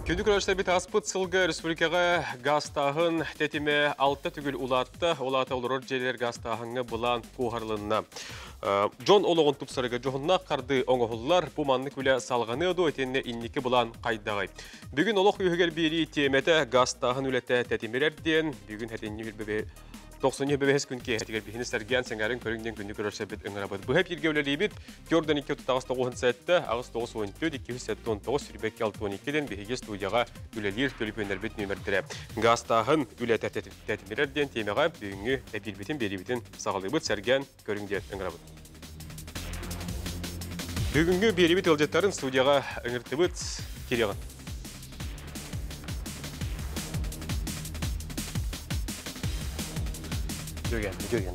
Күнді көрәштер бет аспыт сылғы республикаға гастағын тәтіме алтта түгіл улатты. Олата олырор желер гастағыңы бұлан қуғарлынна. Джон олығын тұпсарыға жоғынна қарды оңығылар бұл манны күлі салғаны өді өтенне иннекі бұлан қайдағай. Бүгін олық үйігер бері теметі гастағын үлетті тәтімерерден бүгін әтенне бір 95 күнке әтігер бейіні сәрген сәңәрін көріңден күнді көрірсе бет ұңырабыд. Бұл әп ергеулі бет көрден 2-9 сәтті, ағыз 9-14-2-7-19 сүрбекке 6-12-ден бейге студияға үлелер төліп өнер бет нөмірдірі. Гастағын үлі тәтімерерден темеға бүйінгі әбелбетін бері бетін сағалы бұд сәрген көріңден ұңырабыд. Бүгінгі бері бет ұлжеттарын студияға ұңырты бұд кереғын. Dögen.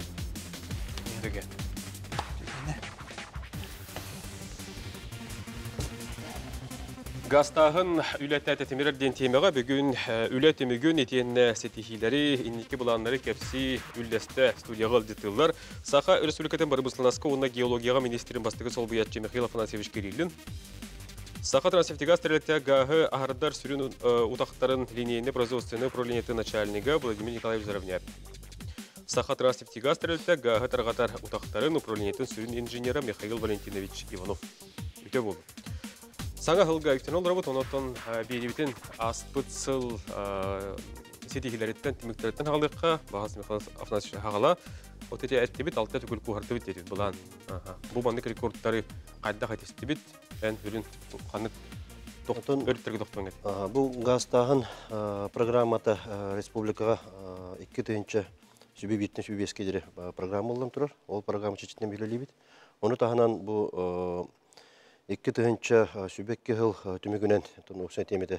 Gastağın ülete tetimlerden temega bugün ületimigün etiyenne setihilleri inniki bulanları kepsi ülleste studiyaga aldıtırlar. Saha Respublika'dan barımızlanaska ona geologiyaga ministerin bastığı Solbuyatçı Mikhail Afanasьевич Kirillin. Saha Transnефтегаз терелетте гахы ахардар сүрін утақтарын линейны производственный управлениеті начальника Владимир Николаевич Заровняр. Саха Transnефтегаз терелетте гахы тарғатар утақтарын управлениетін сүрін инженері Михаил Валентинович Иванов. Үте болды. Саңа ғылға үктен ол работ, онаттан бейдебетін аспыт сыл сетихилереттен, тіміктереттен ғалыққа, бағасы Михаил Афанасьевич ғала, отете әттебет, алтта түкіл қуғарды бет дедет бұлан. Бұл бандық рекордтары қайда қайтесті бет, ән үрін қанық өріптерге тоқтуын әді. Бұл ғастағын программата республикаға 2-түйінші сүбі беттен сүбі бескедері программа олым тұрар. Ол программа чечетінен белелей бет. Оны тағынан бұл 2-түйінші сүбекке ғыл түмігінен ұқсай теметі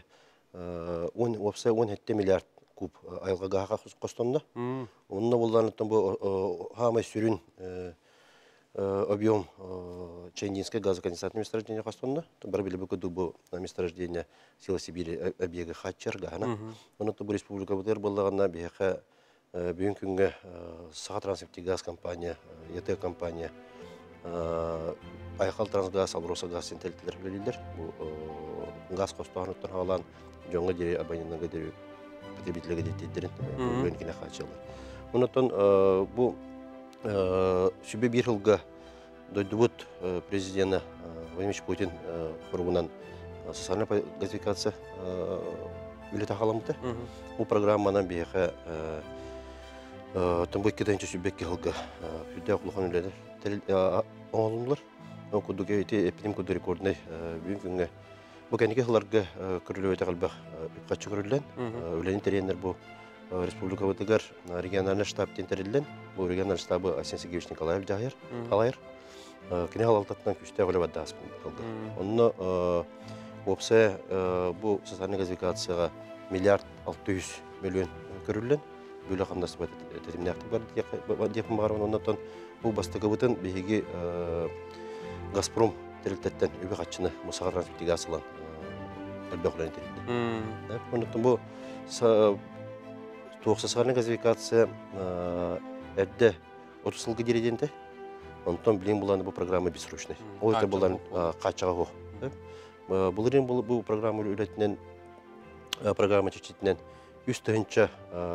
10 миллиард куб айылға ғаға қостонда. Онына болғанлықтан бұл ғамай сүрін объем Чайнинское газоконденсатное месторождение қостонда. Бір білі бүкіді бұл месторождение Сила Сибири объегі Хатчар ғана. Оны бұл республика бұдыр болғанна бейхі бүгін күнгі Саха Transnефтегаз компания, ЕТ компания, Айқал Трансгаз, Алроса газ сентелтілер білелер. Газ қостағанықтан ғалан жоңға дере абонентіңгі дере потребителігі деттедерін өлінкіне қатшылы. Онықтан бұл сүбе бір жылға дойдыбыт президенті Владимир Путин құрғынан социальная газификация үлі тақаламды. Бұл программанан бейхі Тымбы 2-тінші сүбекке ғылға үлді ақылыған үледі оңалымдылар. Күдігі өте эпидем күді рекордынай бүгін күнге. Бұл кәнеге ғыларға күрілі өте қалбақ үпқатшы күрілден. Өлені теренлер бұл республика өтігер региональный штаб тентерілден. Бұл региональный штабы Арсений Сергеевич Николаев қалайыр. Кене ғалалтатынан күшті ғылы бадда аспын қалды. Онны опсы бұл социальный газификацияға миллиард 600 миллион көрілден. Бөлі қандасы тәтіміне ақтып бар депін бағарған оннан бұл бастығы бұтын бейге Газпром тәрілтеттен өбі қатшыны Мұсаға Transnефтегаз алан әлбе құлайын тәрілді. Оннан бұл тоқсасығарының газификация әдді 30 жылғы дереденді. Оннан білен бұланы бұл программа бесручный. Ол өте бұлан қатшыға ғоқ. Бұл программа үлетінен программа чечетінен Үстінші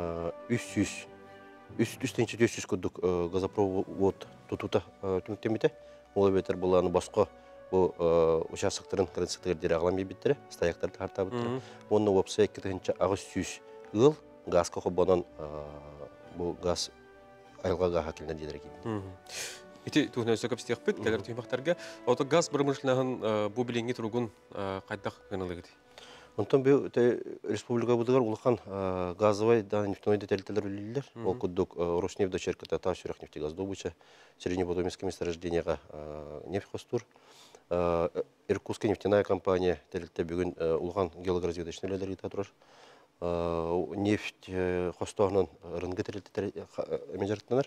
400 күдік газопровод тұтута түміктемеді. Ол өбетер бұланы басқа участықтарын қырынсықтығырдері ағылам ебеттері, стаяқтарды қарта бұттыры. Оны өпсі 2-тінші ағыз 100 ғыл газ қоқы бұнан бұл газ айылға ғаға келінен дедері кейді. Ити туғына өсі көпістеқ бүт, кәлер түймақтарға. Оты газ бұрмышылығын бұл біліңгі тұрғын қайдақ ғынылығы. Онтан бұл республика бұдығар ұлықан газовай да нефтяной деталителер үлілілер. Ол күдік Роснефть дочерката та сүрек нефтегаз добыча, Средневодоминское месторождениеға нефть қостур. Иркутская нефтяная компания тәлітті бүгін ұлыған геологоразведочный ләлерге татырар. Нефть қостуағынан рынғы тәлітті әмежарықтанар.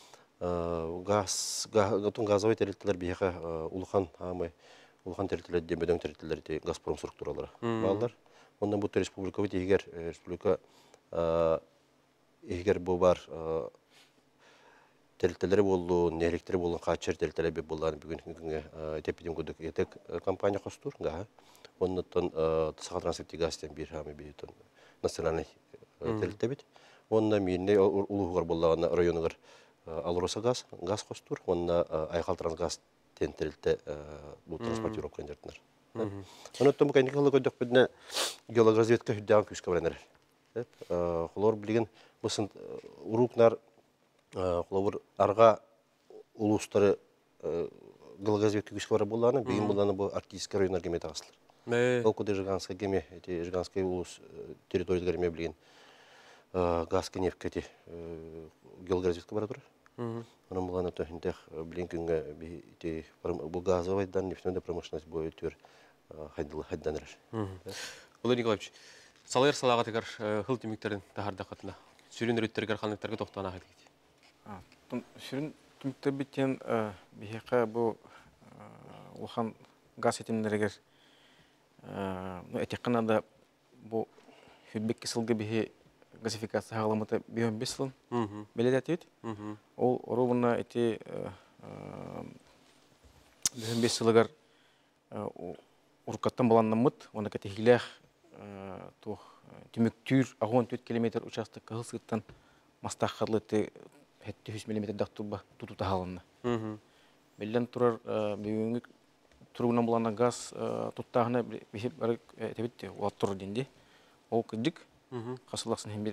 Газовай тәліттілер бейіға ұлықан амай Улхан территориялар демеден территориялар Газпром структуралары балдар. Ондан бұл республика өте егер бұл бар телтелери болду, нелектери болду, качыр телтелери бе болланы бүгүн күнгө тепидим кудук этек компания костур, га. Оннотон Саха Транснефтегазтен бир хамы бейтон национальный телтебит. Онна минне улугар боллаган районыгар Алроса газ костур, онна Айхал Трансгаз тентелте бу транспортировка жертнер. Оннотон бу кайныкылы көдөк бидне геологоразведка хүддән күскә беләнер. Хлор билген бусын урукнар хлор арга улустары геологоразведка күскә бара булланы, бигин булланы бу Арктический районнар геме тагаслар. Ол куды Жиганская геме, эти Жиганская улус территория геме билген газ нефть эти геологоразведка бара тур. Onun bulana töhündek Blinken'e bir bu газовайдан нефтяной промышленность будет төр хайданыр. Олег Николаевич, салар салага тегер хыл тимиктерин тахарда катына. Сүрүн рөттергер ханлыктарга токтана хат. Сүрүн тимиктер биттен бихека бу улхан газ этимнерегер этекканада бу хүббек кысылгы бихи газификация хагаламыта 15 жыл беледетет. Ол ровно эти 15 жылгар уркаттан баланнамыт, оны катехилях тух түмүктүр 14 км участок кылсыттан мастахарлыты 700 мм дактурба тутута халынна. Белден турар бүгүнгү туругунан булган газ туттагына бихип барып тебитти, уаттыр динди. Ол кыдык Касылаксын хем бир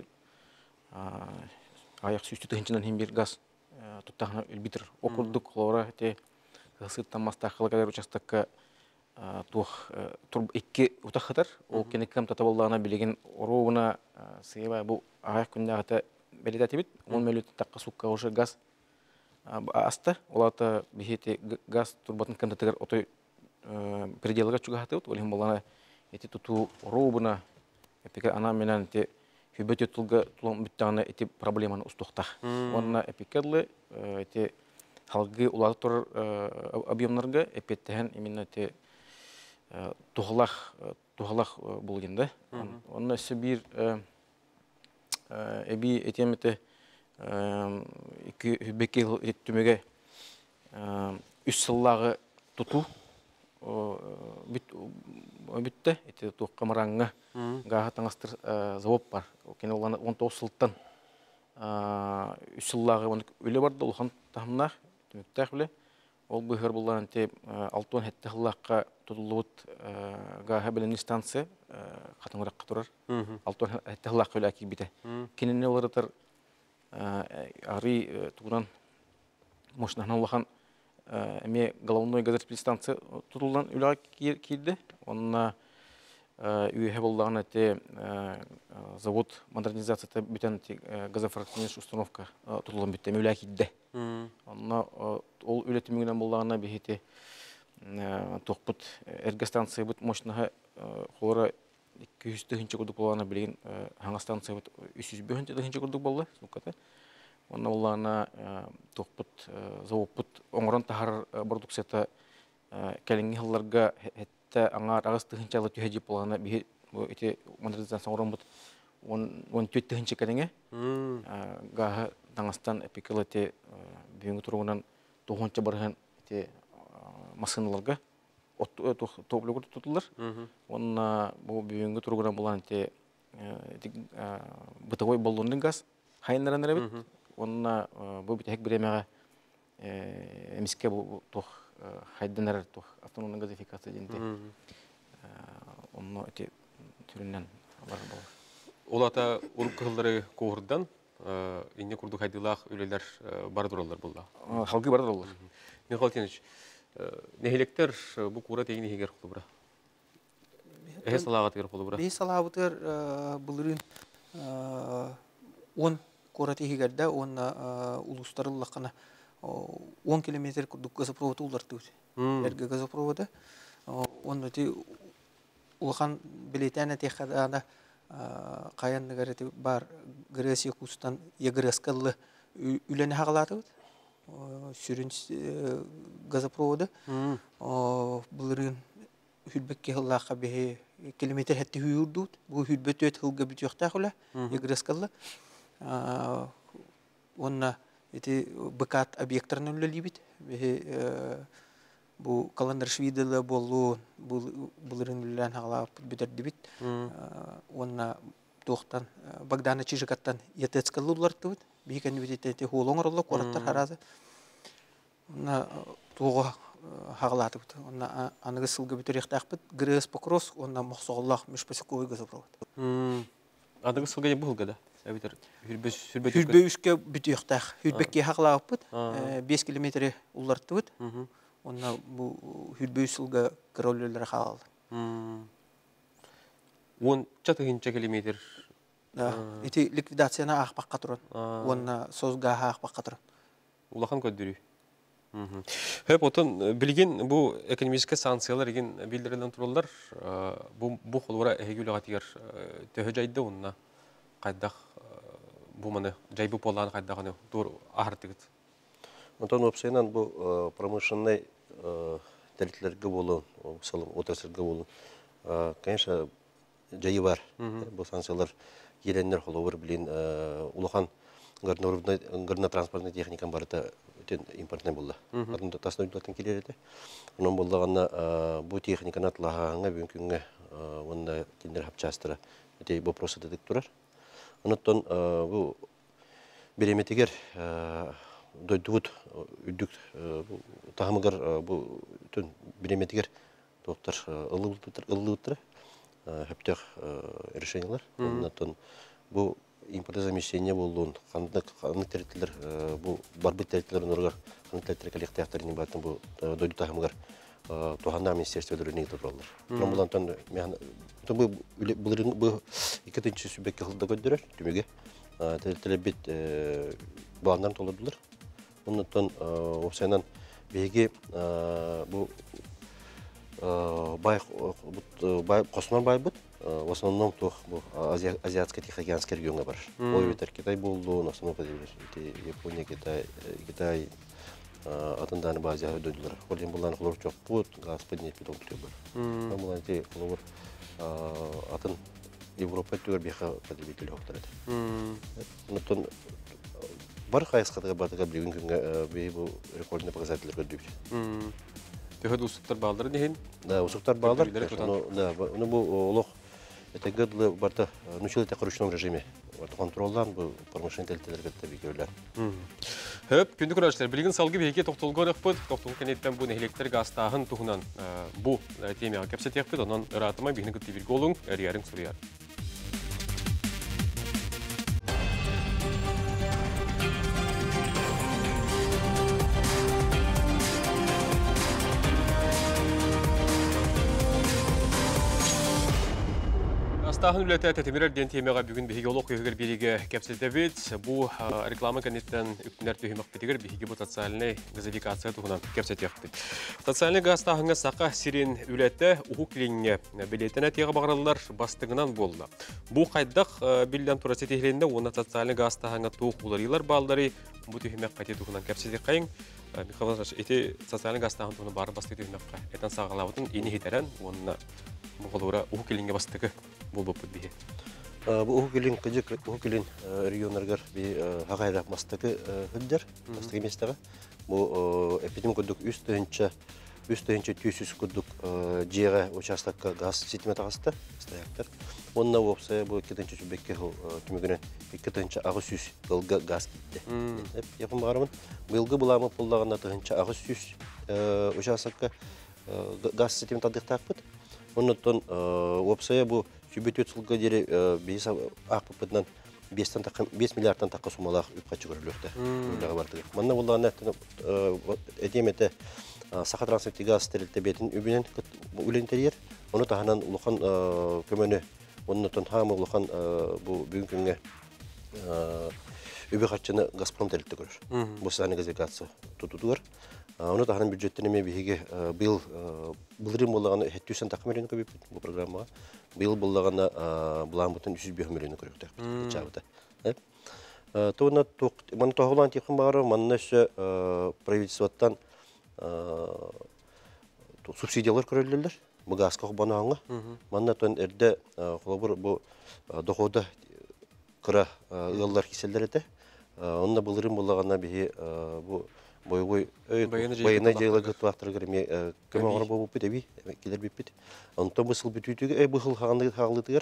аяк сүйүстү тыгынчынан хем бир газ туттагына үлбитер. Окурдук хлора те кылсыттан мастахарлыгар участокка тух тур 2 утахатар. Ол кенеккам татабаллана билеген оруна сыйба бу аяк күндагыта беледетибит. Он мөлөт такка сукка уже газ аста. Олата бихете газ турбатын кандатыгар отой пределга чугахатыбыт. Олем болана эти туту оруна эпика ана менен те хүбөтө тулга тулам бүттәгенә эти проблеманы устукта. Онна эпикерле эти халгы улатыр объемнарга эпеттен именно те тухлах булганда. Онна сибир эби этемете ике хүбеке төмөгө 3 жыллагы туту битте эти туккамаранга гаха таңастыр завоп бар. Кене уланы 19 жылдан 3 жыллагы өле барды улхан тамнах түмүктәк беле. Ол быгыр булган те 6 хетте жыллакка тутулут гаха белән станция катыңрак турар. 6 хетте жыллакка өле кибите. Кенене оларытыр ари туган мошнахна улхан эме головной газовая станция тутулдан үләгә килде. Онна үйе булган те завод модернизацияда бүтән газофракционный установка тутулдан битте үләгә килде. Онна ол үләтимгенән булганына бихите токпут эргостанция бит мощныга хора 200-нче курдук булганы билген хаңа станция бит 300-нче курдук булды. Суката. Онна улана токпут заводпут оңрон тахар продукцияда кәлеңге хылларга хәтта аңа агыстыгынчалы төһәҗип булганы бу эти модернизация оңрон бут 14-нче кәлеңге гаһа Даңастан эпикалете бүгүнкү тургунан 9-нчы барган эти машиналарга топлугу тутулар. Онна бу бүгүнкү тургунан булган эти бытовой баллонный газ хайнарыныр бит. Онна бу бит хек биремеге эмиске бу тох хайданар тох автономный газификация динде. Онно эти түрүнөн бар бул. Олата уруккылдары коордан инне курдук хайдылах өлелер бар дуралар булда. Халкы бар дуралар. Михаил Тинович, нехилектер бу кура тегини хегер кулубра. Эхе салага тегер кулубра. Бей салабытыр булырын 10 кураты хегерде, он улустарыллакана 10 километр курдук газопровод улдартып. Эрге газопровода. Он эти улхан билетяне техада каян нагары бар Греция кустан егрескаллы үләне хагалатып. Сүрүн газопровода. Булырын хүлбекке хыллакка бе километр хәтте хүрдүт. Бу хүлбөтөт хылга бүтөктә хула егрескаллы. Онна эти быкат объекттарын өлелибит. Бу календар швидела болу булырын үлән хагала битердибит. Онна тохтан Богдана Чижикаттан етецкаллар тубит. Бикен битете холоңорло кораттар харазы. Онна туга хагалатыбыт. Онна аныгы сылгы битеректакпыт. Грес покрос онна мохсоголлах мишпесекой газопровод. Аныгы сылгы бу хылгада. Әбитер Хүрбөүскө бүтүктак. Хүрбекке хагалаппыт. 5 километр улартыбыт. Онна бу хүрбөү сылга кроллер хагал. 10 километр. Эти ликвидацияна ахпакка турат. Онна созга ахпакка турат. Улахан көддүрү. Хеп отон билген бу экономический санкциялар деген билдирилген турулар бу холора эгүлөгө тигер төһөжайды онна кайдах бу маны жайбы полан кайдаганы тур ахыртыгыт. Онтон опсайнан бу промышленный территориялерге болу, салым отрасльге болу. Конечно, жайы бар. Бу санкциялар еленнер холовар билин улахан горно транспортный техникам барыта импортный болды. Адында таснойдылатын келереді. Онын болдағанна бұл техниканы атылағанға бүгінгі онында тендер хапчастыры өте вопросы дедік тұрар. Оныттан бұл береметегер дойдуыт үддік тағымығыр бұл береметегер тоқтар ылы хөптех решениялар. Оныттан бұл импортозамещение болуын, қанық территориялар, бұл барбыт территорияларын ұрғар, қанық территория коллективтарының батын бұл дойды тағымығар туғанда министерствелері негді тұралар. Бұлантан, бұл екетінші сүбекке қылда көддірер, түмеге, территория бет бағандарын толырдылар. Онықтан, опсайынан бейге бұл қосынан бай бұд, в основном то азиатско-тихоокеанский регионга бар. Ой, ветер Китай болду, на основном Япония, Китай, атынданы базия өдөдүлөр. Олен булан хлор чок бут, газ поднять питом бар. Мен булан те хлор атын Европа түгөр беха потребитель октарат. Нотон бар хайскатыга батыга бүгүн күнгө бу рекордный показатель көдөбүт. Төһөд усуктар балдары дехин. Да, усуктар балдар. Да, бу олох это гыдлы барта нучилы ручном режиме. Вот контролдан бу промышленный территориялерге бекөлөр. Хөп, күндүк көрөчүлөр, билген салгы беге токтолгон акпыт, токтол кенеттен бу нехилектер гастагын тугунан бу темага кепсетекпит, онон ыратыма бигин кытты билголуң, эрярың сурыяр. Астахын үләті тәтемерер ден темеға бүгін бігі олық өйгер береге кәпсілдәбет. Бұ реклама кәнеттен үктінер түйімақ бітігер бігі бұ социальный газификация тұғынан кәпсетекті. Социальный гастахынға сақа сирен үләті ұху келеңіне білетін әтеға бағыралылар бастығынан болды. Бұ қайдақ білден тұрасы тегілінде оны социальный гастахынға туық оларылар балдары бұ түйімақ қайты тұғынан кәпсетек қайын. Михаил Владимирович, эти социальный гастахын тұғыны бары басты түйімаққа. Әтен сағалауытын ені хетерен, онына бұғылуыра ұху келеңге бастығы бұл бұппыд бейі. Бұл ұху келең күдік, ұху келең регионарғар ғағайра мастығы хүддер, мастығы местіға. Бұл эпидем күдік үстігінші түйсіз күдік жеға участаққа газ сетімет ағасты, стаяқтар. Онына опсая бұл кетінші сүбекке түмігінен кетінші ағы сүз ғылғы газ кетті. Япын бағарымын, бұлғы бұламы бұллағына тұғыншы ағы сүз участаққа газ сетімет адықтақпыд. Оннан опсая бұл сүбет сылға дері бейіс ақпыпыдынан 5 миллиардтан таққа сумалақ үпқачы көрілікті. Манна болағына әдеметі сақа трансферті газ стерилті бетін үбінен үлентерер. Оны тағынан ұлыған көмені, оннан хамы ұлыған бүгін күнге үбі қатшыны Газпром терилті көрір. Бұл сағаны газификация тұтудығыр. Оны тағынан бюджеттенеме бейге бұл бұлырым болағаны 700 тақы миллионы көбейіп бұл программаға. Бұл болағаны бұлағын бұтын 305 миллионы көріктік чабыда. Тоғына тоғылан текін бағары, манына үші правительствоттан субсидиялар көрелілер. Бұл ғасқа құбаны аңға. Манына тоғын әрді қолабыр бұл доғода қыра ұялар кеселдер еті. Онна булырын буллаганна бихи бу бойгой Байына жайла гытвактыр керме кем огыр болуп бит эби килер бит. Онтон бу сыл бүтүтүгө бу хыл хаглытыгыр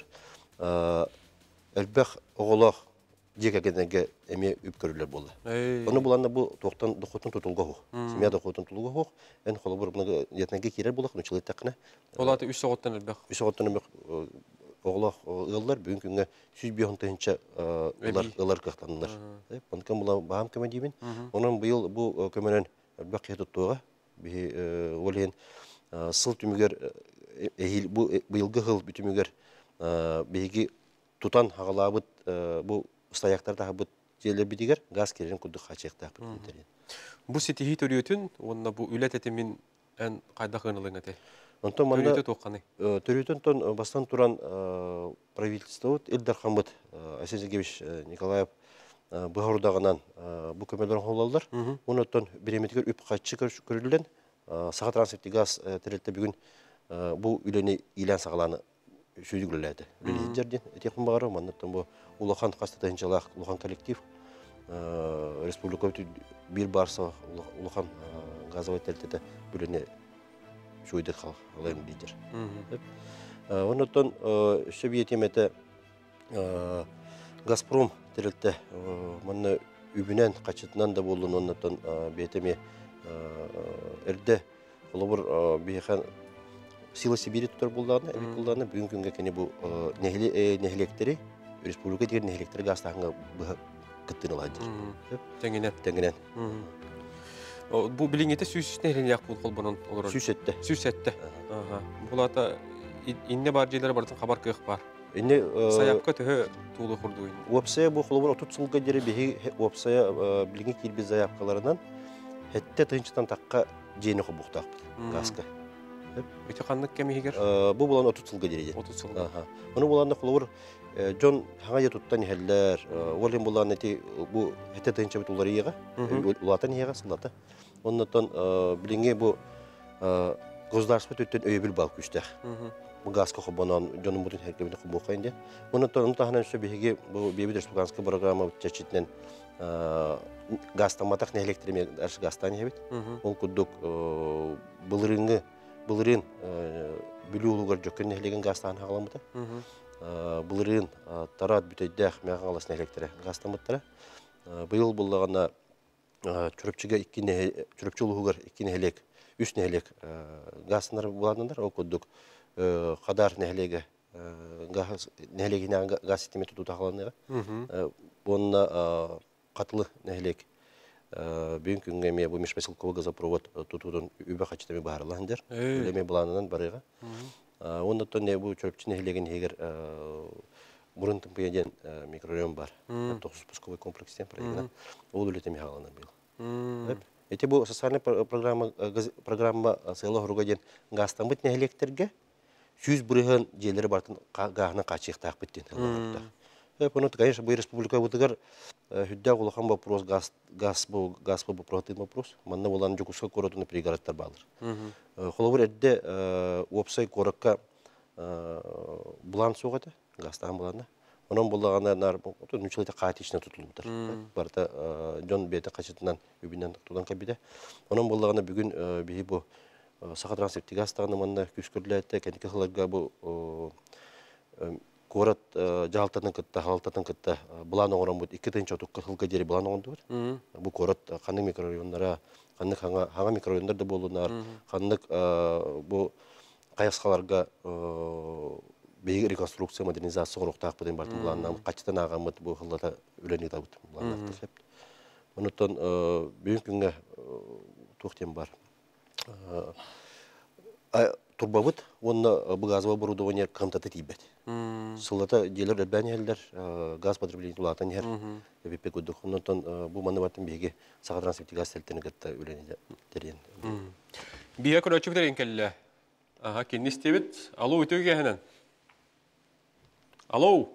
элбэх оголох дегегенеге эме үпкөрүлөр болду. Оны буланда бу токтон дохотун тутулга хок. Семья дохотун тутулга хок. Эн холобур буны детнеге кирер болак, нучылы такна. Олаты 3 сагаттан элбэх. 3 сагаттан оголох ыллар бүгүн күнгө 100 тынча ылар кактанылар. Онкан була баам кеме дибин. Онун быйыл бу көмөнөн элбэх ятуттуга би олен сыл түмүгөр бу быйылгы хыл бүтүмүгөр биги тутан хагалабыт бу стаяктар да бут жерлер бидигер газ керен кудук хачыктак бит. Бу сетихи төрөтүн, онна бу үлет этемин эн кайда кыйнылыгы те. Онтон манда Төрөтө токканы. төрөтөн тон бастан туран правительство Элдар Хамыт Асен Сергеевич Николаев быгырдагынан бу көмөлөр холлалар. Онтон биреметигер үп качы көрүлгөн сага трансферти газ терелте бүгүн бу үлени илен сагаланы шүйдүгүлөдө. Лидердин этекин багары мандаттан бу улахан кастатынчалак улахан коллектив республика бир барса улахан газовый тельтете бүлене шүйдү халайм лидер. Онтон шебиетемете Газпром терелте маны үбүнен качытынан да болдун онтон бетеме эрде олобур бихан Сила Сибири тутар булларны, булларны бүгүн күнгө кене бу нехилектери республика деген нехилектери гастагы кыттыныладыр. Теңенен. Бу билиңете сүзүстө элен як бул колбонун олор. Сүзетте. Ага. Булата инне бар жерлер бартын хабар кыйык бар. Инне саяпка төхө туулу курдуйн. Опсая бу колбор 30 жылга жери беги опсая билиңе кирби заяпкаларынан хетте тынчтан такка жени кубуктак газга. Бите каннык кемигер? Бу булан 30 жылга жери. 30 жылга. Муну буланда колбор жон хаңа туттан хеллер, олен булан эти бу хетте тынча бит улар ийга, улатан ийга сылата. Оннотон билиңе бу государство төттөн өйбүл бал күчтө. Бу газ кохобонон жонун бутун хекебин кубукайнде. Оннотон таханан сөбеге бу бебит республиканская программа чечитнен газ таматак не электриме аш гастан хебит. Ол кудук былырын бүлүү улугар жөккөн нехлеген гастан хагаламыта. Былырын тарат бүтөйдөх мегалас электре гастамыттара. Быйыл буллагана чүрөпчүгө 2 чүрөпчү улугар 2 нехлек, 3 нехлек газнар буладындар. Ол кудук кадар нехлеге газ нехлегинен газ системе туту тагаланыга. Онна катылы нехлек бүгүн күнгө эме бу межпоселковый газопровод тутуудан үбө качтами баарыландыр. Элеме буланынан барыга. Ондотон не бу чөпчү нехлеген эгер мурун тымпыяден микрорайон бар. Спусковой комплекстен проектна. Ол үлетеми хагаланар бил. Эти бу социальный программа село хуругаден гастамыт нехлектерге 100 бұрыған жерлері бартын ғағына қачықтақ біттен. Бұны, конечно, бұл республика бұтығар хүдді ғылыған вопрос, газ бұл протеин вопрос. Манна боланы жүкісқа көрітіні пригородтар балыр. Қолы бір әдді опсай қорыққа бұлан соғады, газтаған бұланы. Onun bulağına nüçülete qaatişine tutulmuştur. Barda John Bete qaçıtından übünden tutulan kabide. Onun bulağına bugün bir bu saha transepti gastağını manna küskürlete kendi hılarga bu korat jaltatan kıtta haltatan kıtta bulan oğran bu iki tane çotuk hılga deri bulan oğrandı var. Bu korat kanlık mikrorayonlara kanlık hanga mikrorayonlarda bulunar. Kanlık bu kayasqalarga bir rekonstruksiya modernizasiya ortaq buden bartın bulandan qaçtan ağamıt bu hılda üleni tabut bulanlar hep. Ondan bugün günge toxtem var. Turbabıt onu bu gaz оборудование комитета тибет. Сылата делер элбән елдер газ потребление улатан yer. Бепек күдүк. Ондан бу маны бартын беге сага трансферти газ селтене гатта өлени терен. Бия көрөчүктер энкелле. Ага, кинистебит. Алло, өтөгө ханан. Алло.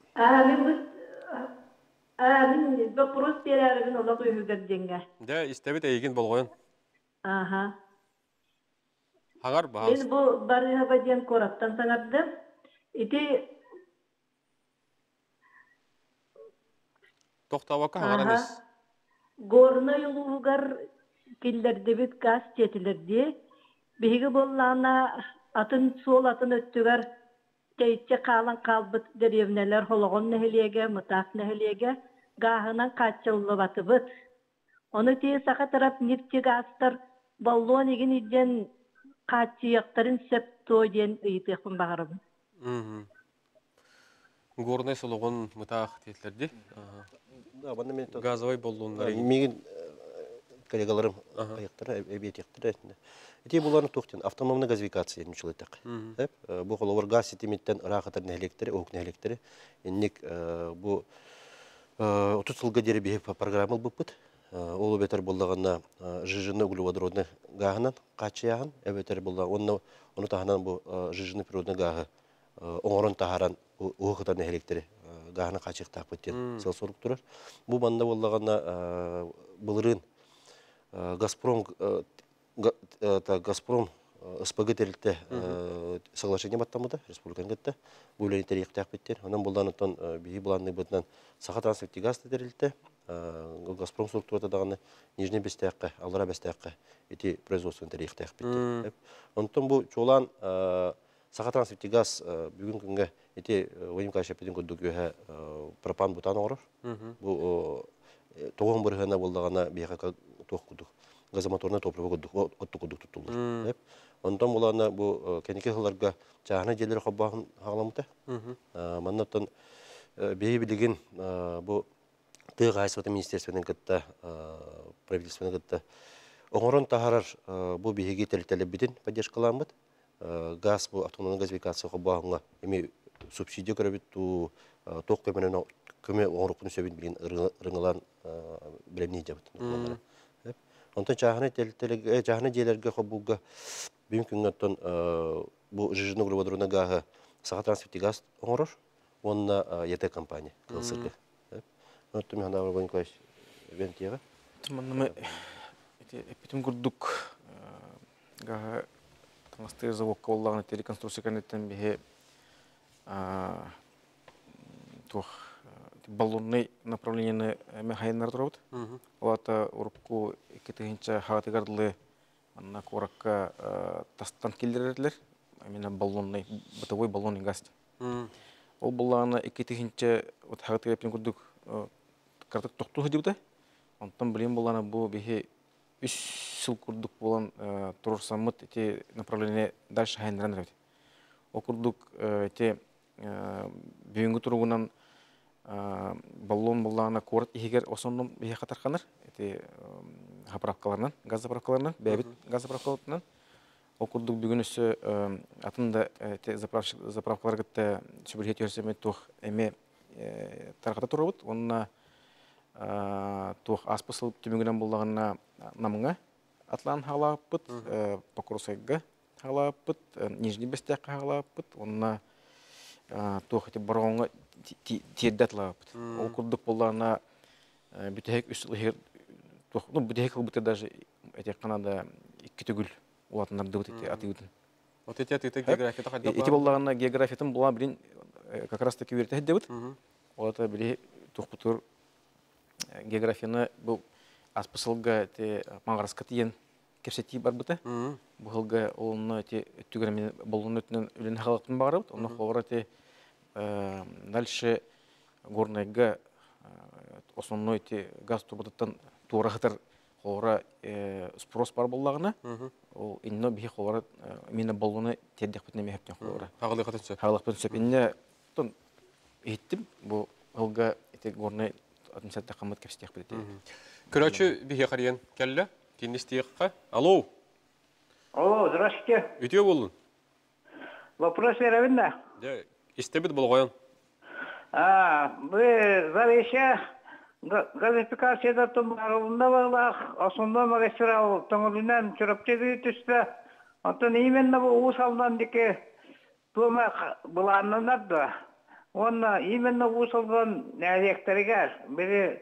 Мен вопрос берәрген ола күйгәр деңгә. Да, истебит эйген болгон. Ага. Хагар баһас. Мен бу барыга баден кораптан саңардым. Ити Тоқтабакка хаңараныз. Горна юлугар киллердебит газ жетилерди. Биги боллана сол атын өттүгөр тейче калан калбыт деревнелер хологон нехилеге, мутак нехилеге гахынан качылы батыбыт. Оны тие сака тарап нефти газтар баллон еген иден качыяктарын септо ден ыйтыкпын багарым. Горнай солоғын мұтақ тетлерді. Да, банда мен Газовай болуынлар. меген коллегаларым аяқтары, әбет аяқтары. Эти буларны тоқтен автономный газификация мчыл этак. Бу холовар газ сетиметтен рахатар электри, ок электри. Инник бу 30 жылга дери бе программа буппут. Ол бетер боллаганда жижины углеводородный гагынан качыягын, бетер болла оны таханан бу жижины природный гагы оңорон тахаран угытан электри гагына качык тапыттен сел сорук турар. Бу банда боллаганда былырын Газпром СПГ терилте соглашение баттамыда республикан кетте. Бу үлени терих тапыттен. Анан булдан тон бии буланны бутнан саха транспорт газ терилте. Газпром структурада даганы Нижний Бестякка, Алра Бестякка эти производственный тарих тапыттен. Онтон бу чолан саха транспорт газ бүгүн күнгө эти Владимир Шапедин көдөгө пропан бутан орор. Бу тогон биргана болдагана бияка токкудук. Газомоторный топливо оттукудук туттулар. Онтон булана бу кенеке хыларга жаана жерлер хоббагын хагаламыта. Маннатон бии билген бу Тыгайсвата министерственный кытта правительственный кытта оңорон тахарар бу биһиги телтелебитин поддержкаламыт. Газ бу автономный газификация хоббагынга эми субсидия көрөбүт ту ток көмөнөн көмө оңорукун сөбүн билген рыңылан билемни жабыт. Онтон жаһаны телтелеге жаһаны жерлерге хоббуга мүмкүнгөттөн бу жижины углеводородный гагы саха транспорт газ оңорор. Онна ЕТ компания кылсырга. Вот ты меня давай Николаевич вентига. Мы эпитем гурдук га таңсты завод коллаган реконструкция канеттен бе тух баллонный направление мехайнар турабыт. Олата урукку икетинче хатыгарлы анна коракка тастан килдерерлер. Именно баллонный бытовой баллонный газ. Ол булланы икетинче вот хатыгы эпитем гурдук картак тоқту хадибда. Онтан билем буланы бу бихи 3 жыл курдук болан турсамыт эти направление дальше хайнран рабит. О курдук эти бүгүнгү туругунан баллон буланы корт игер осондон бихи катарканар эти заправкаларынан, газ заправкаларынан, бәбит газ заправкаларынан. О курдук бүгүнүсү атында эти заправкалар кетте сүбүрхет көрсөмөт тух эме тарката турабыт. Онна тух аспасыл түмүгүнөн буллагына намыңа атлан халаппыт, Покровскайга халаппыт, Нижний Бестякка халаппыт, онна тух эти бароңга тиеддатлаппыт. Ол курдук буллагына бүтек үстүлгер тух, ну бүтек бутер даже эти канада 2 түгүл улатындар дыбыт эти атыгытын. Вот эти географията хайда. Эти буллагына географиятын була билин как раз таки верте дебит. Олата били тух бутур географияны бұл аспысылға маңғарысқа тиен кепсети бар бұты. Бұғылға олыны түгірмен болуын өтінен үлін қалықтың бағыры бұд. Оны қолғыра дальше горнайға основной газ турбатыттан туғыра қытыр қолғыра спрос бар болағына. Ол инно бейі қолғыра мені болуыны тердек бітіне мехептен қолғыра. Хағылық бұтын сөп. Инне еттім бұл ғылға горнай администрация қамыт кепстех бит. Короче, бихе қариян келле, теннистеққа. Алло. Алло, здравствуйте. Үтеу болын? Вопрос веровин, да? Да, истебет бол қойын. Вы завеща газификацияда тұмағылында бағлақ, осында магистрал тоңылынан чүріптегі түсті. Онтан именно бұл ұсалдан деке тұмақ бұланынан да. Онна именно ұсалдан нәзектерігер. Бірі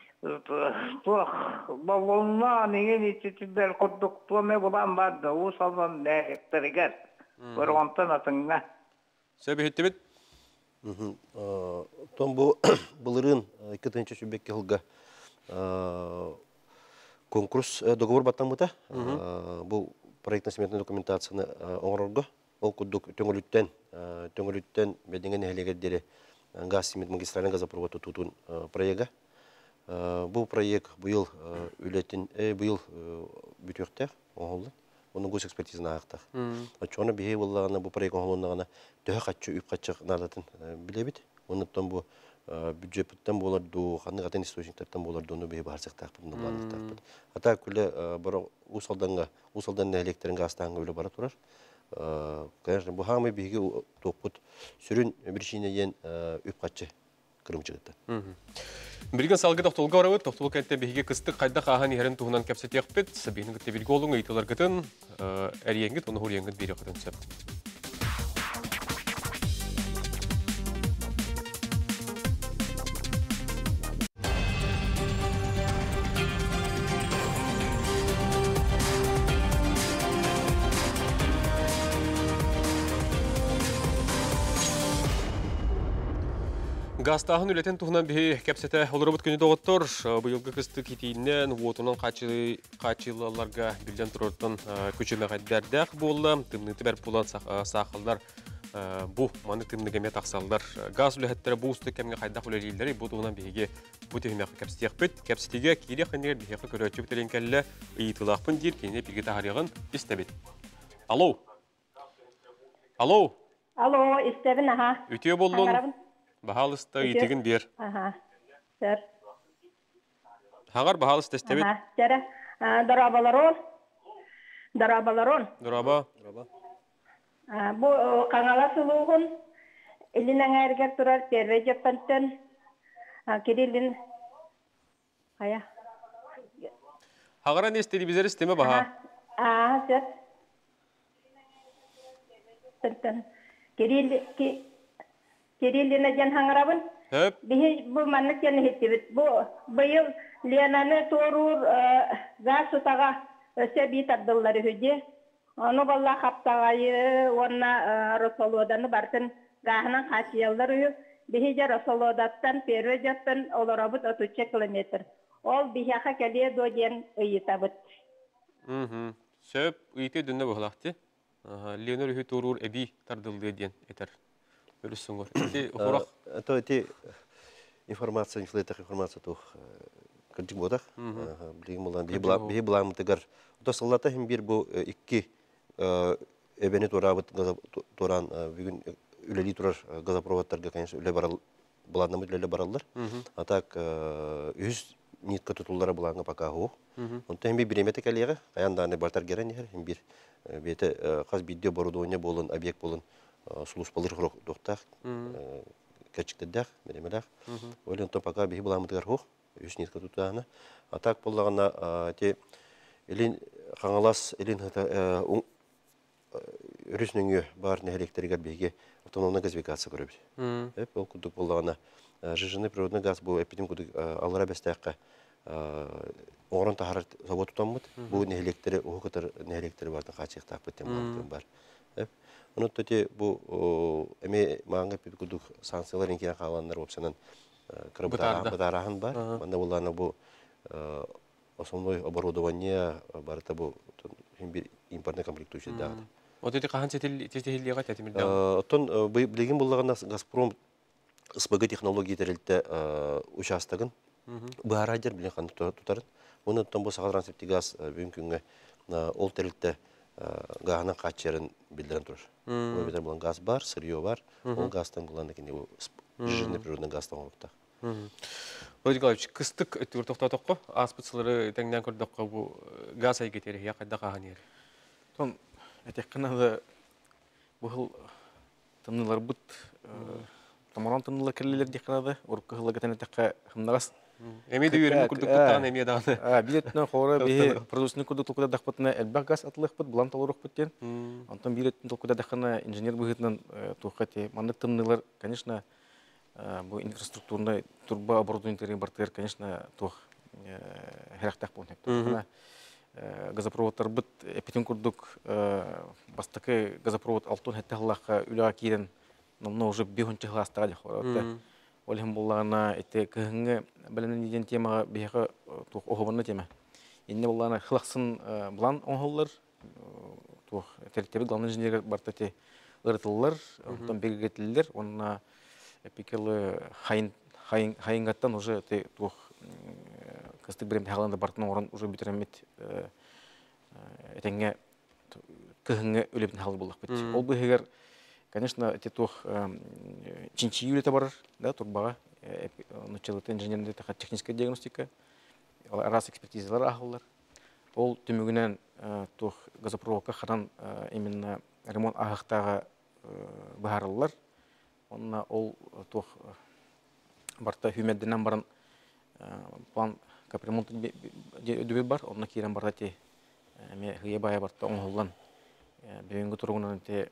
баллонна неген итчетілдер құддық тұме бұлан барды. Ұсалдан нәзектерігер. Бір онтан атыңна. Сөбі хеттемет? Том бу былырын 2-нче шүбекке хылга конкурс договор баттамыта. Бу проектный сметный документацияны оңорорго. Ол кудук төңөлүттен беденген элегедери газ семет магистральный газопровод тутун проекта. Бу проект быйыл быйыл бүтөктө оңолду. Onun göz ekspertizine ayakta. Çoğuna bir hey vallahi bu parayı konulduğunda daha kaççı üp kaççı nadatın bilebit. Ondan bu büdjetten bolardı, hangi katen isteyeceklerden bolardı onu bir bahsek takpın bulanık takpın. Hatta külle bara usaldan elektriğin gazdan öyle bara turar. Конечно, bu hamı bir toput sürün bir şeyine yen üp kaççı kırımcıgıdı. Бірген салғы тоқтылға орауыт, тоқтылы кәнті бейге кыстық қайда қаған ерін туғынан кәпсет еқпет, сәбейінің күтті білгі олың ұйтылар күтін, әріеңгіт, оны хұрияңгіт бері қытын сөп. Гастағын үлетен туғынан бей кәпсеті олырыбыт күні доғыттыр. Бұйылғы кісті кетейінен уотынан қачылаларға білден тұрыртын көчеме қайдардақ болды. Тымныты бәріп болан сақылдар бұ маны тымнығаме тақсалдар. Газ үлеттері бұл үсті кәмге қайдақ үлелейлері бұл туғынан бейге бұл түйімеқі кәпсетек біт. Кәпсетеге кейде қанегер бейеқі көрөтчі бітелен кәлі ұйытылақпын дейір кейіне бірге тағарығын істебет. Алло? Алло? Алло, истебин, аха. Үтие болуын? Бағалысты етігін бер. Аха. Сэр. Хағар бағалысты істебет? Аха. Сэр. Дарабаларон. Дораба. Бу қаңала сылуғын илинен әргер тұрар терве жеппантен кирилин ая. Хағара не істеді бізер істеме баға? Аха, сэр. Тантан. Кириллина жан хаңырабын. Хөп. Бұл манны сені хеттебет. Бұйыл Ленаны торур газ сутаға өсе бит аддыллары хүде. Оны балла қаптағайы, онна Росолоданы бартын ғағынан қачиялдар үйі. Бихи жа Росолодаттан перwe жаттан оларабыт 33 километр. Ол бихақа кәле доден үйітабыт. Сөп үйте дүнне бұғылақты. Ленар үйі торур әбі тардылды ден етер. Өліссің ғыр. Это информация, информация тух кырдык бодак. Билген болан бии буламы тыгар. Тосыллата хим бир бу икки эбени турабыт туран бүгүн үлели турар газопроводтарга, конечно, үле барал буладнамы үлеле баралдар. А так үз нитка тутуллары буланга пока ху. Онта хим бир биремете калега, аянданы бартар керен хер хим бир бете каз видео оборудование болон, объект болон. Сулус балыр хрок доктах, качыктыдах, беремедах. Ойлен то пока бихи буламыдыгар хух, үс нитка тутағына. А так болағына те элин қаңалас, элин үрісніңі бар нәхелектерігер бейге автономный газификация көрөбір. Ол күдік болағына жыжыны природный газ бұл эпидем күдік алыра бәстәққа оңырын тахар завод тұтамыд. Бұл нәхелектері, оғы кітір нәхелектері бардың қачықтақ бөттен бар. Onu tete bu eme manga pidguduk sanksiyaların kira kalanlar opsiyanan kırıbıtarahan var. Banda bulana bu основной оборудование барта bu bir импортный комплектующий дагы. Вот эти кахан сетеллига тетимилден. Оттон билген буллаганда Газпром СПГ технология терилте участогын баарадер билен каны тутарын. Оны оттон бу сага трансепти газ бүгүнгө ол терилте гағынан қатшерін білдірін тұрыр. Ол бетер болан газ бар, сырье бар. Ол газдан болан екенде ол жирный природный газдан олықтақ. Владимир Николаевич, кыстық өттігір тоқтатыққа, аспытсылары тәңден көрдіққа бұл газ әйгетері, я қайда қаған ері? Тон, әтек қанады бұл тымнылар бұд, тамаран тымнылар кірлелер де қанады, ұрыққа ғылы кәтен әтекқа хымнағас. Эмеди үйреніп күрдік күттаған әме дағаны. Билеттен қоры бейі продуцияны күрдік тұлқыда дақпытына әлбәқ газ атылық бұд, бұлан талырық бұттен. Антон билеттен тұлқыда даққана инженер бұғытынан тұққаты. Мандық тымнылар, конечно, бұл инфраструктурный турба оборудованиялары бартыр, конечно, тух хәрәқтақ болын. Газопроводтар бұд, эпитен күрдік бастықы газопровод алтын әттіғылаққа үліға кейден намна уже бихончы класстага жахора. Олхим буллана эте кыһыңы беленен диден темага бияха тух охобонна тема. Инне буллана хлахсын блан оңоллар тух тертеби главный инженер бартати ыртыллар, онтон бегетилер, онна эпикелы хайынгаттан уже те тух кыстык берем хагаланда бартын орын уже битеремет этеңге кыһыңы өлөбүн хал буллак бит. Ол быһыгар конечно, эти тух чинчиюль это бар, да, турбага, начало инженерная техническая диагностика, раз экспертизалар ахыллар. Ол түмүгүнен тух газопроводка харан именно ремонт ахыктага баарыллар. Онна ол тух барта хүмәдденен баран план капремонт дөбе бар, онна кирен барда те ме хыя бая барта оңоллан. Бүгүнгү тургунан те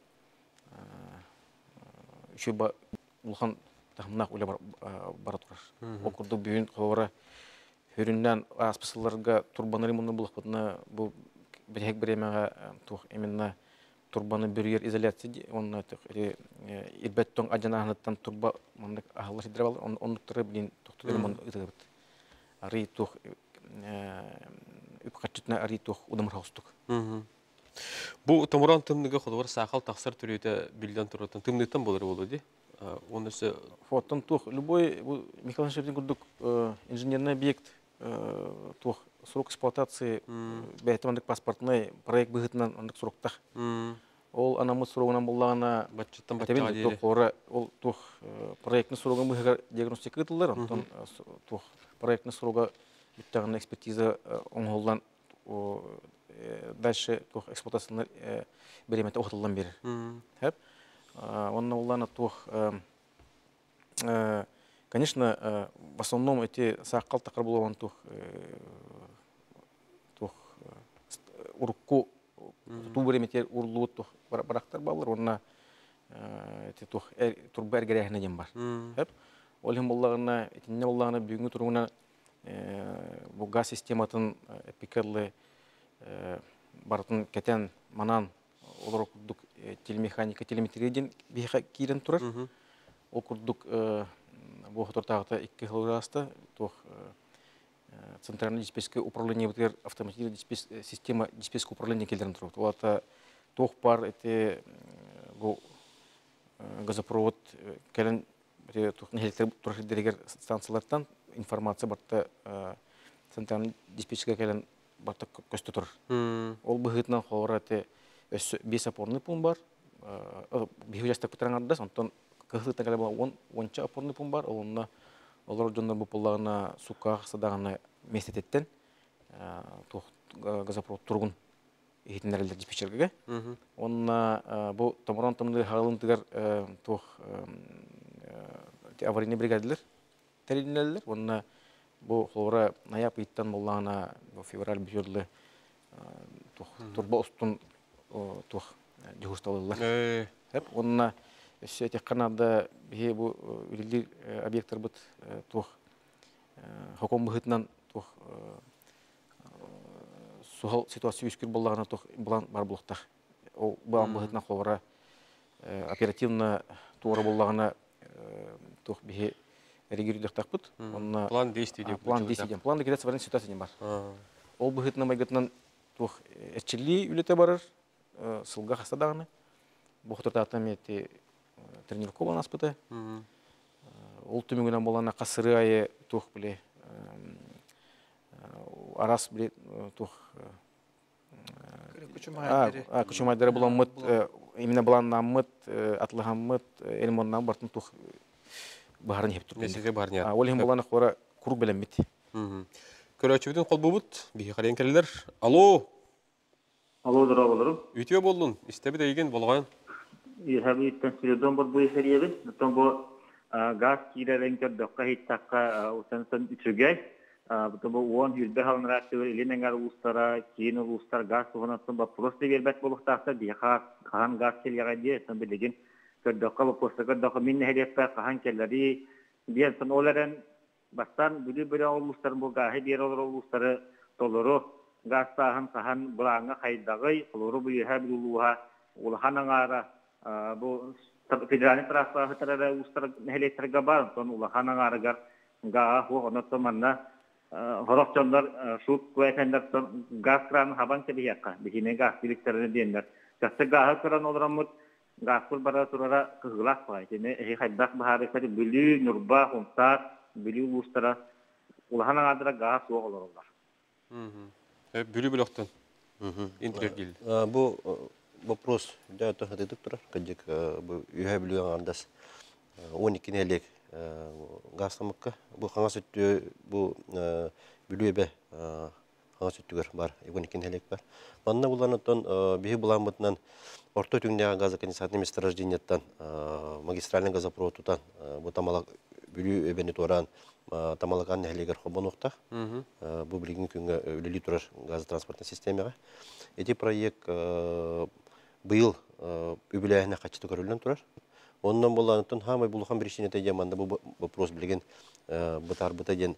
еще улхан тахмнак үле бара турар. Окурду бүгүн ховара хөрүннән аспысыларга турбаны ремонтны булакпытны бу бирек беремега тух именно турбаны бирер изоляция онна ирбеттон ажанахнаттан турба мандык ахылы сидирабал оннуктары билин тукту ремонт ытыбыт. Ари тух үпкачытна ари тух удамыр хаустук. Бу томуран тымныга холор сахал таксар түрөтө билден туратын тымныктан болор болду ди. Онысы фотон тух любой Михаил Шевченко курдук инженерный объект тух срок эксплуатации бәйтемандык паспортный проект быгытынан андык сроктах. Ол анамыз срогунан буллагана бачыттан бачыттан тух ора ол тух проектны срогун быгыга диагностика кытылар, онтон тух проектны срога биттаган экспертиза оңголдан дальше тух эксплуатацияны береметте окутулган берер. Хеп. Онна уллана тух конечно, в основном эти саккал такыр болгон тух урукку ту береметтер урлуут тух барактар балар, онна эти тух турба эргерехне дем бар. Хеп. Олим буллагына, этинне буллагына бүгүнгү тургуна бу газ систематын эпикерлы бартын кетен манан олар курдук телемеханика, телеметрияден бейха кирен турар. Ол курдук бу хотортагыта 2 хлораста тух центральный диспетчерское управление бутер автоматизированная система диспетчерского управления келдерин турат. Олата тух пар эти бу газопровод келен тух электр турар дерегер станциялардан информация барта центральный диспетчерге келен барта көстө тур. Ол быгытнан холора те 5 опорный пункт бар. Бихужастак петрангардас, онтон кыхлыта кале бар 10 опорный пункт бар. Онна олар жонда бу пуллагына сука садагына местететтен тух газопровод тургун ихтинерлер диспетчерге. Онна бу томорон томды халынтыгар тух аварийный бригадалар теринелер. Онна бу холора ноябрь иттан буллагына февраль бюджетлы тух турба устун тух дегусталылар. Хеп, онна эти канада бие бу үлелер объекттар бут тух хоком быгытнан тух сухал ситуация үскүр буллагына тух булан бар булуктах. Ол булан быгытнан холора оперативно тура буллагына тух бие регулирует тахпут. Онна план действий деп. План действий. План регуляция ситуация бар. Ол быгытнан байгытнан тух эчили үлете барар. Сылга хасадаганы. Бу хотортатам эти тренировка болан аспыты. Ол түмүгүнөн болана касыры айы тух биле арас биле тух күчүмайдары болан мыт именно болан намыт атлыган мыт элмоннан бартын тух баарын хеп тур. Месеге барня. Ол хем болана кора курук белем бит. Көрөчүбүдүн кол бубут бии карен келелер. Алло. Алло, здравствуйте. Үтүө болдун. Истеби деген болгон. Хабиттен сүрөдөн бар бу эфиребиз. Тон бу газ кирелен көрдөккө хиттакка утансан үчүгөй. Бу он жүрдө халныраты эленеңер устара, кийин устар газ сугунатын ба просто бербет болуктакта диха кан газ келгенде тон билеген көрдөккө бу постакка мин хедеппе кан келleri биен оларын бастан бүлү олустар бу гахы бер олустары толору гастахан кахан булаңга хайдагы хлору бу хабилуха улханаңара бу федеральный трасса хатарара устар нехелеттерге бар, тон улаханан арыгар гаа ху онотто манна хорокчондар суут куэтендер тон газ кран хабан тебияка бихине газ биликтерне диендер. Касты гаа кран олрамут газ кул бара турара кыгылак бай. Тене хайдак бахары кати бүлү нурба хунтар бүлү устара улаханан адыра газ ху олорлар. Бүлі бүліқтен интернет келді. Бұл вопрос да тохатыдык турар. Кадик бу үйе билген андас 12 нелек гастамыкка бу хаңа сөттү бу бүлүбе хаңа сөттүгөр бар 12 нелек бар. Манна буланаттан бихи буламытынан орто түңдөгө газ конденсатный месторождениеттан магистральный газопроводтан бу тамалак бүлү эбени туран тамалакан нелегер хобонукта. Бу билген күнгө өлүлү турар газотранспортный системага. Эти проект быйыл үбүләһенә качты көрүлгән турар. Оннан булгандыктан һәм булган бер işine тәҗәмәндә бу вопрос билген бытар бытаден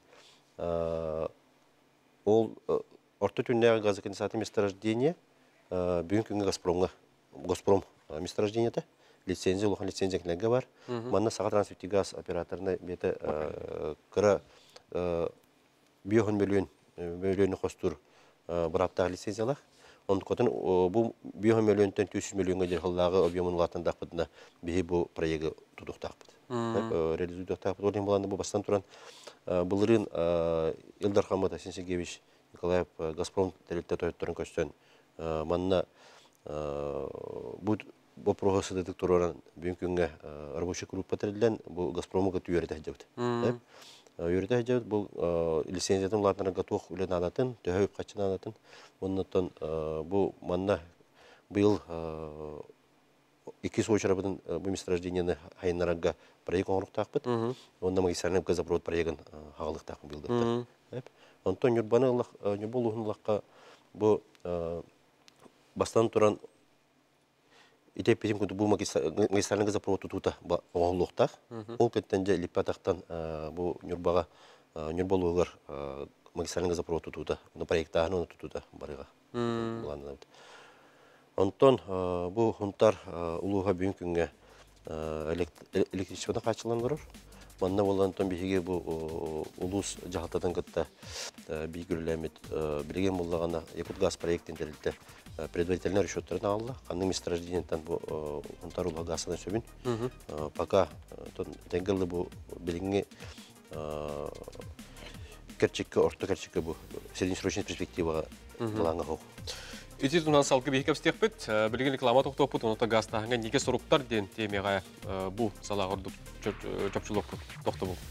ол орта түннәге газ конденсатный месторождение бүгенге күнгә Газпром месторождениеде лицензия улган лицензия кенәгә бар. Манна сага трансфертий газ операторына бете кыра биохон миллион хостур братта лицензиялар. Он котен бу 1 миллионтан 300 миллионга жерларга объемын латында кытына бии бу проекты тудуктакпыт. Реализуйдуктакпыт. Олен буланды бу бастан туран булырын Илдар Хамат Сенсегевич Николаев Газпром территорияттарын көчтөн манна бу вопросы дедик туран бүгүнгө рабочий группа терилден бу Газпромга түйөрдө жабыт. Юридә җәүд бу лицензиятын латына готов үлән анатын, төһөп качын анатын. Моннан бу манна быел 2 сочрабын бу месторождениене хайнарага проект оңруктакпыт. Онда магистральный газопровод проектын хагалыктак билдирди. Антон Юрбаны Аллах не болугунлакка бу бастан туран ите пирим күтү бу магистральный газопровод тута оңлуктак. Ол кеттенде липатактан бу Нюрбага Нюрболугар магистральный газопровод тута. Но проекттагын тута барыга. Антон бу хунтар улуга бүгүнкү күнгө электричествода качыландырыр. Манна болантан биге бу улус жахатадан кытта бигүрлемит билген буллагана Якут газ проектин терилте предварительный расчёттарын алды. Канды месторождениеттен бу хунтар улуга газдан сөбүн. Пока тенгелде бу билинге керчикке орто керчикке бу среднесрочный перспективага буланга хок. Үтір тұнан салқы бейкеп стекпіт, білген реклама тоқтопыт, оныта газтағыңа неге сұрыптар ден темеға бұл салағырды чөпчілік тоқты бұл.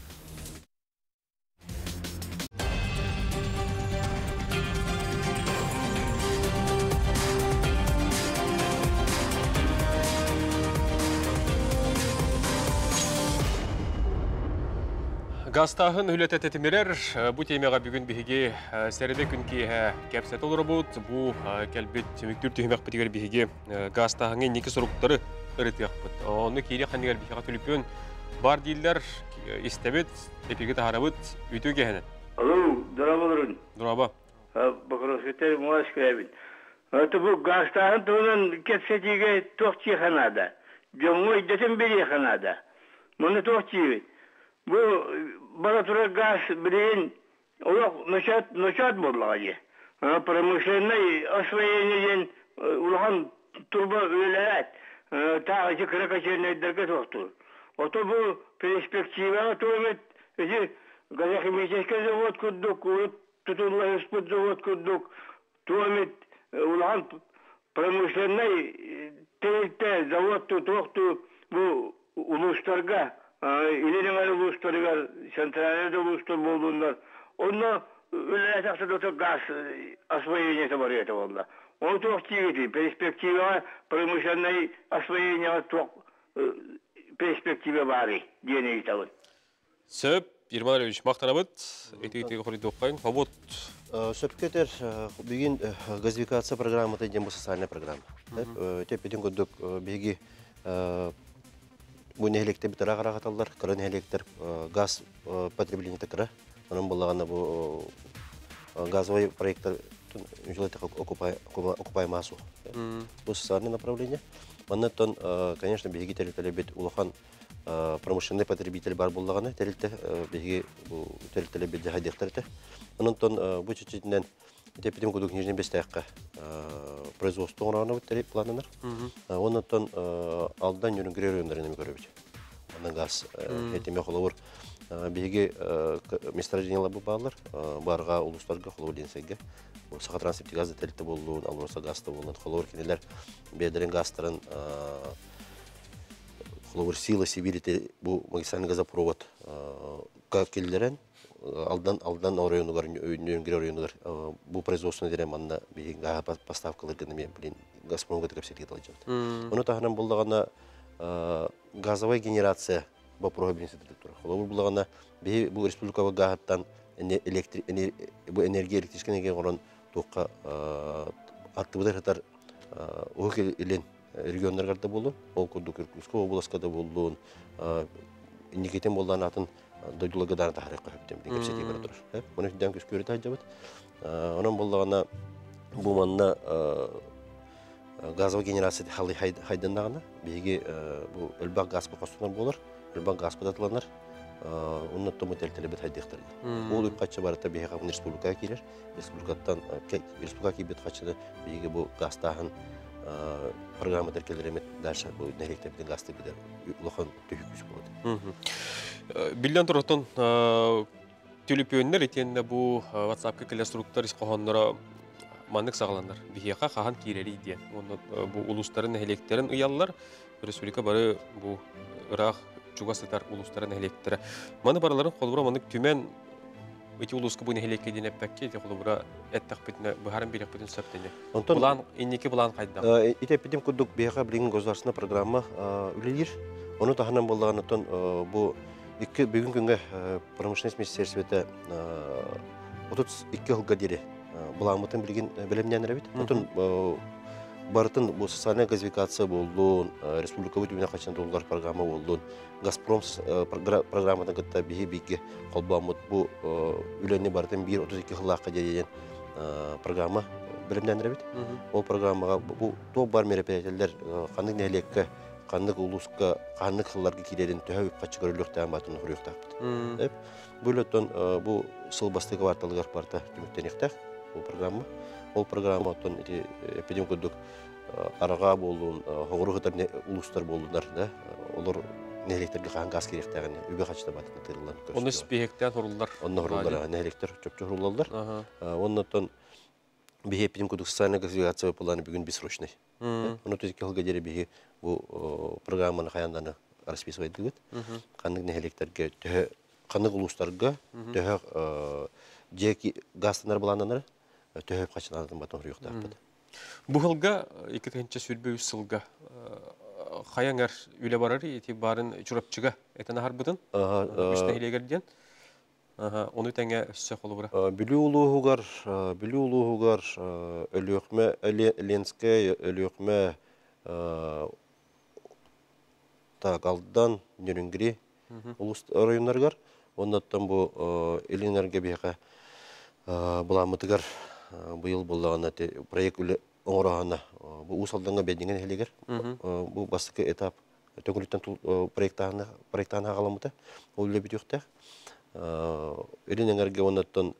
Гастағын үлет әтетімерер, бұ темеға бүгін бігеге сәреді күн кейі кәпсет олыр бұд, бұ кәлбет мүктүр түйімек бітігер бігеге гастағыңа некі сұрықтары ұрытыяқ бұд. Оны кейлі қанегер бігеға түліппен бар дейілдер істемет, тепеге тағарабыд үйту кәхінен. Алло, дұрабалырын. Дұраба. Бақырасветер мұғаш кірәбін. Бұл гастағын тұғынан кәпсетеге тоқ чиқанада. Жоңы үддетін бері қанада. Мұны тоқ чиғын. Bu bana tura gaz birin olak nöşat modlağı. Pромышленный освоение улахан турба өләт. Тағы кыра качернейдерге тоқтур. Ото бұл перспективаға туымет. Газохимический завод күрдік, тұтылы ұспыт завод күрдік. Туымет улахан промышленный тәрітті заводты тоқту бұл улустарға. İlerin uluslarıgar, sentralerde uluslar bulduğunlar. Onunla öyle takdirde gaz освоение var ya valla. Onu çok çiğdi. Perspektiva, pромышленный освоение çok perspektiva var diye итавын. Сөп, Ерман Алиевич, мақтанабыд, ете-етеге құрайды оққайын. Фабот. Сөпкетер, бүгін газификация программы дейден бұл социальная программа. Тепеден көдік беги bu nehlikte bir taraflara katarlar, kara nehlikler gaz потребление tekrar. Onun bulağında bu газовый проектор жилетах окупаемасу. Bu социальное направление. Маннаттан, конечно, беги терилтелебет улахан промышленный потребитель бар боллаганы терилте беги терилтелебет жахадыктарты. Анантан бу чечетинен тепетим кудук нижний бестакка производство оранып тереп планнар. Оннан алдан юнгрер райондарына көрөбүт. Анан газ этеме холовор беги месторождениялар баалар барга улустарга холовор денсеге. Саха трансепти газды терилте болуун, албарса газды болуун холовор кинелер бедерин газтарын холовор сила Сибирите бу магистральный газопровод как келдерен алдан районугар юнгрер районугар бу производственный дерем анна беги поставкалар генеме блин Газпромга текеп сетке талжат. Оны тахынан болдагана газовая генерация бу программасы тур. Холовор булгана бу республикага газдан бу энергия электрический энергия горон тоққа аттыбыдар хатар өкел илен регионнарда болду. Ол курдук Иркутская областьда болду. Никетен болдан атын дойдулагадар тарихка хөптем деп сетке бара тур. Муну дан көз көрөт ажабыт. Анан болдагана бу манна газовый генерация хайдандагана беги бу өлбак газ костунар болор. Өлбак газ кодатыланар. Оннан том телебет хайдыктар. Ол үп кача барата беги кабын республикага кирер. Республикаттан республика кибет качаны беги бу газтагын программа теркелеремет дальше бу нелектептен газты бидер лохон төйкүс болот. Билден туротон төлөпөннөр этенде бу WhatsApp-ка келе структура искохоннора маннык сагаландар. Бихияка хахан кирери диен. Бу улустарын электерин уяллар. Республика бары бу Ирак Чугасытар улустарын электері. Маны бараларын қолыбыра маны түмен өте улусқы бұны элекке дейін әппәкке, де қолыбыра әттақ бітіне, бұхарын берек бітін сөптені. Бұлан, енеке бұлан қайдақ? Итеппеден күдік бейіға білген государственна программа үлелер. Оны тахынан болдаған өтін бұл бүгін күнгі промышленность министерстветі 32 жылға дері бұлаңмытын білген білімнен әрәбет. Өтін Бартын бұл социальная газификация болуын, республика өтіміне қачан доллар программа болуын, Газпром программадан күтті бейге қолбамыд бұл үленіне бартын 1-32 жылаққа дейін программа білімден әрәбет. Ол программаға бұл топ бар мероприятиялар қандық нәлекке, қандық ұлысқа, қандық жылларға келерін түйәуіп қатшы көріліктен батының құрықтақпыд. Бұл өттен бұл сылбастығы варталығар барта түміктен ектақ бұл программа. Ол программа оттон эпидем көдік араға болуын, хоғырығытар улустар болуындар, олар нәлектерге қаған газ керектәғін өбе қачыда батыны тырылар. Оны спехектен ұрылдар? Оны ұрылдар, нәлектер чөп-чөп ұрылдар. Оны оттон бейе эпидем көдік социальный газификация планы бүгін бессрочный. Оны төзекке ғылға дері бейе бұл программаны қаянданы расписывайды өт. Қандық нәлектерге, қандық улустарға, жеки газтанар балананар, төһөп качыланатын батон рюктаппыт. Бу жылга 2-нче сүрбө сылга хаяңар үле барары эти барын чурапчыга этена харбытын. Үстө илегерден. Оны тәңгә өссө колубура. Билүү улуугар өлөкмө Ленская өлөкмө Тагалдан Нюрингри улус районнаргар оннан бу элинерге бега буламытыгар быйыл боллагана проект үле оңорагана бу усалданга бединген хелегер бу бастыкы этап төгүлүттөн проекттаны агаламыта ол үле битюкта элинерге оннан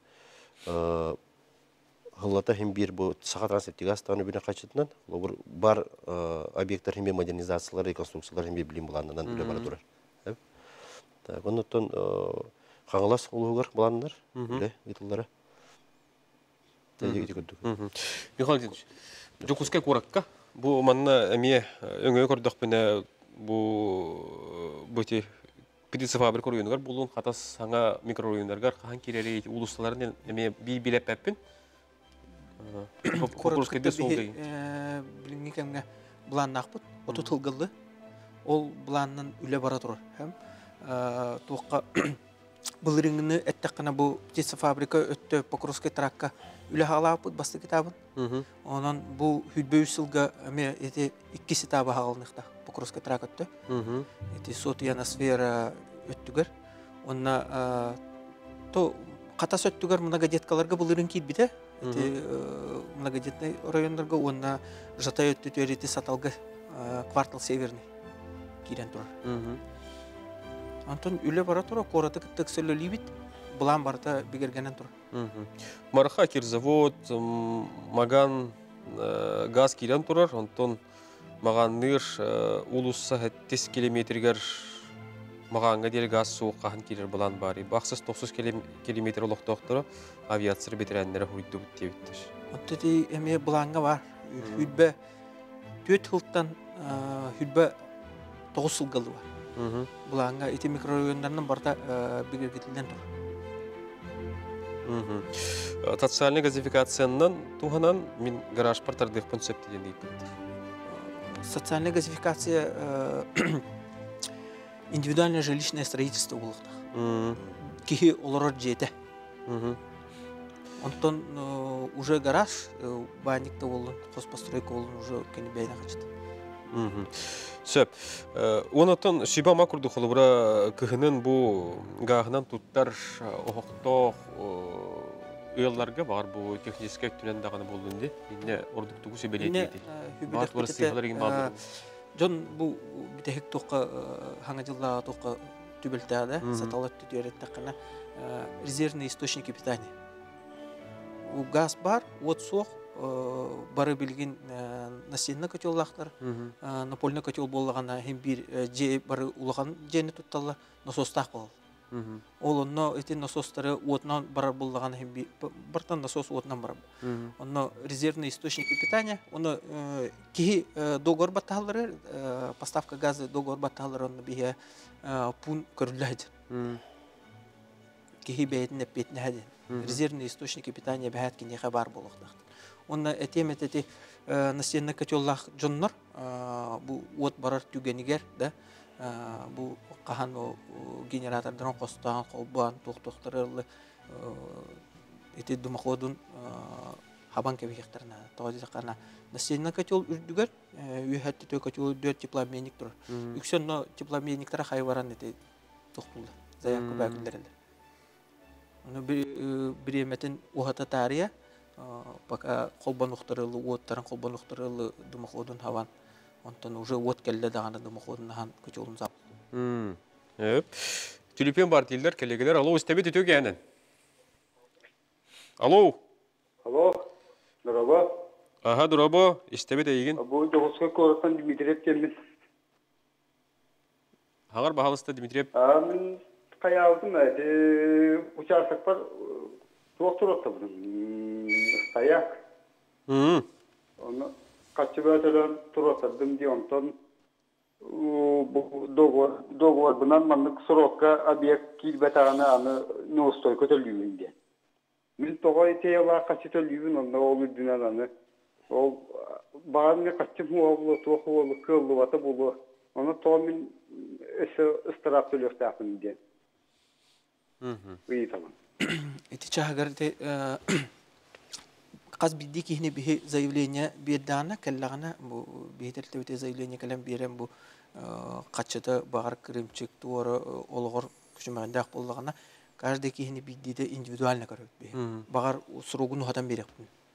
Хыллата хим бир бу саха трансептига стану бине качытынан бар объекттер хим модернизациялар, реконструкциялар хим билим булгандан үле бара турар. Так, оннан хаңалас улугар булгандар, үле итыллары. Михаил Ильич, Жукускай куракка, бу манна эме өңө көрдөх бине бу бути птица фабрика районугар булун хатас саңа микрорайондарга хан кирери улусталарын эме билеп пеппин. Куракка билинге кемге буланнакпыт, оту тылгылды. Ол буланнан үле бара турар. Һәм тоққа Булырыңны әттәккәнә бу птица фабрика өттө Покровский тракка үле халапыт басты китабын. Онан бу хүлбөйсүлгә эме эти 2 ситабы халныкта Покровский трак өттө. Эти сотияна сфера өттүгөр. Онна то катас өттүгөр многодеткаларга булырың китбите. Эти многодетный райондарга онна жатай өттү төрити саталга квартал северный кирен турар. Антон үле бара тура кораты кыттык сөйлөлибит булан барта бигергенен тур. Марха кирзавод, маган газ кирен турар, антон маганныр улусса 10 километргер маганга дел газ сууккахан кирер булан бары. Баксыз 90 километр олоктоктора авиация бетеренлери хуйду биттебиттер. Оттети эме буланга бар. Хүлбе 4 хылттан хүлбе 9 сылгалы бар. Буланга эти микрорайондардан барта бигергетилден тур. Социальный газификациянан туханан мин гараж партардык концепт деген дейт. Социальная газификация индивидуальное жилищное строительство болуқта. Кихи олорор жете. Антон уже гараж банникта болын, хозпостройка болын уже кені бәйна қачты. Сөп, онотон шибама курду холубра кыхынын бу гағынан туттар оқтоқ ыйларга бар бу технический түнен дағаны болдунди. Инне ордуктугу себелетети. Бат бар сыйхалар еген бар. Жон бу битехик тоққа хаңа жыллаға тоққа түбілтәді, саталар түтүереттіқіна резервные источники питания. У газ бар, от соқ, бары білген настенна котеллақтар, напольна котел болғана хем бір же бары улаған жені тұтталла насостақ бол. Ол онно эти насостары отнан барар болған хем бартан насос отнан барар. Онно резервные источники питания, онно кихи договор батталары, поставка газа договор батталары онно бихе пун көрілді. Кихи бәйтін әппетіне әден. Резервные источники питания бәйт кенеға бар болуқтақты. Онна этем эти настенна котеллах жоннор, бу от барар түгенигер, да, бу кахан генератордан костан колбан токтокторылы эти думаходун хабан кебектерна тоди кана настенна котел үрдүгөр үйөттө тө котел дөт теплообменник тур. Үксөннө теплообменниктер хайваран эти токтулду. Заявка бакылдырылды. Оны биреметин ухата тария пока колбан ухтырылы оттарын колбан ухтырылы думаходун хаван. Онтан уже от келді дағаны дымықодын аған көтелін зап. Тюлепен бар дейілдер, келегелер. Алло, істебет өте кәнін. Алло. Алло, дұрабы. Аға, дұрабы, істебет әйген. Бұл жоғысқа көрістен Дмитриев келмін. Ағар бағалысты, Дмитриев? Мен қаяудым, участок бар, доктор отты бұдым. Қаяқ. Оны kaçı böyle turatadım diye ondan doğur bundan manlık sorokka abiyek kilbetağına anı nostoy kötülüğün diye. Biz toğay teyala kaçı tölüğün onda olur dünen anı. O bağını kaçı muavlu toğulu kıllı vatı bulu. Onu toğamin ıstırap tölüğü tapın diye. İyi tamam. Эти чагарты Каз бидди кихне бихи заявление бирдана келлагана бу бихтелтебите заявление келем берем бу качыта багар кремчик туора олгор күчмәгәндә буллагана каждый кихне биддиде индивидуально көрөт бе. Багар срогун хатан берек.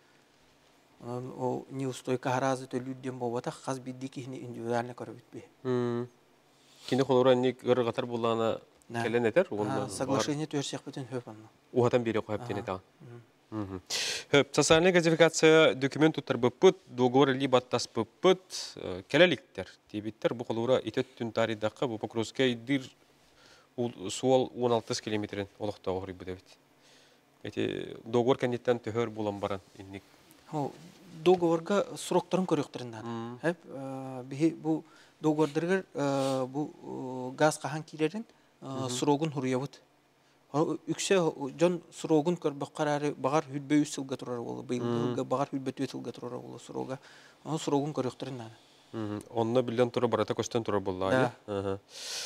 О неустойка харазы төлүдден болбата каз бидди кихне индивидуально көрөт бе. Кине холора ник гыргатар булгана келен этер, онда соглашение төрсек бүтүн хөпан. Ухатан берек коюп тенете. Социальная газификация документ туттар быппыт, договор либо аттас быппыт, келеликтер, тибиттер, бу холура итөттүн таридакка, бу Покровская идир суал 16 километрин олықта оғыры бұдабет. Эти договор кәнеттен төхөр болан баран инник. Договорга сроктарын көрөктөрүндан. Бу договордыргыр бу газ кахан килерин срогун хуруябыт. Үксе жон срогун көрбөк карары багар хүлбө 3 жылга турар болду. Быйыл багар хүлбө 4 жылга турар болду срога. Аны срогун көрөктөрүндан. Онна билен тура барата көстөн турар болду, ая.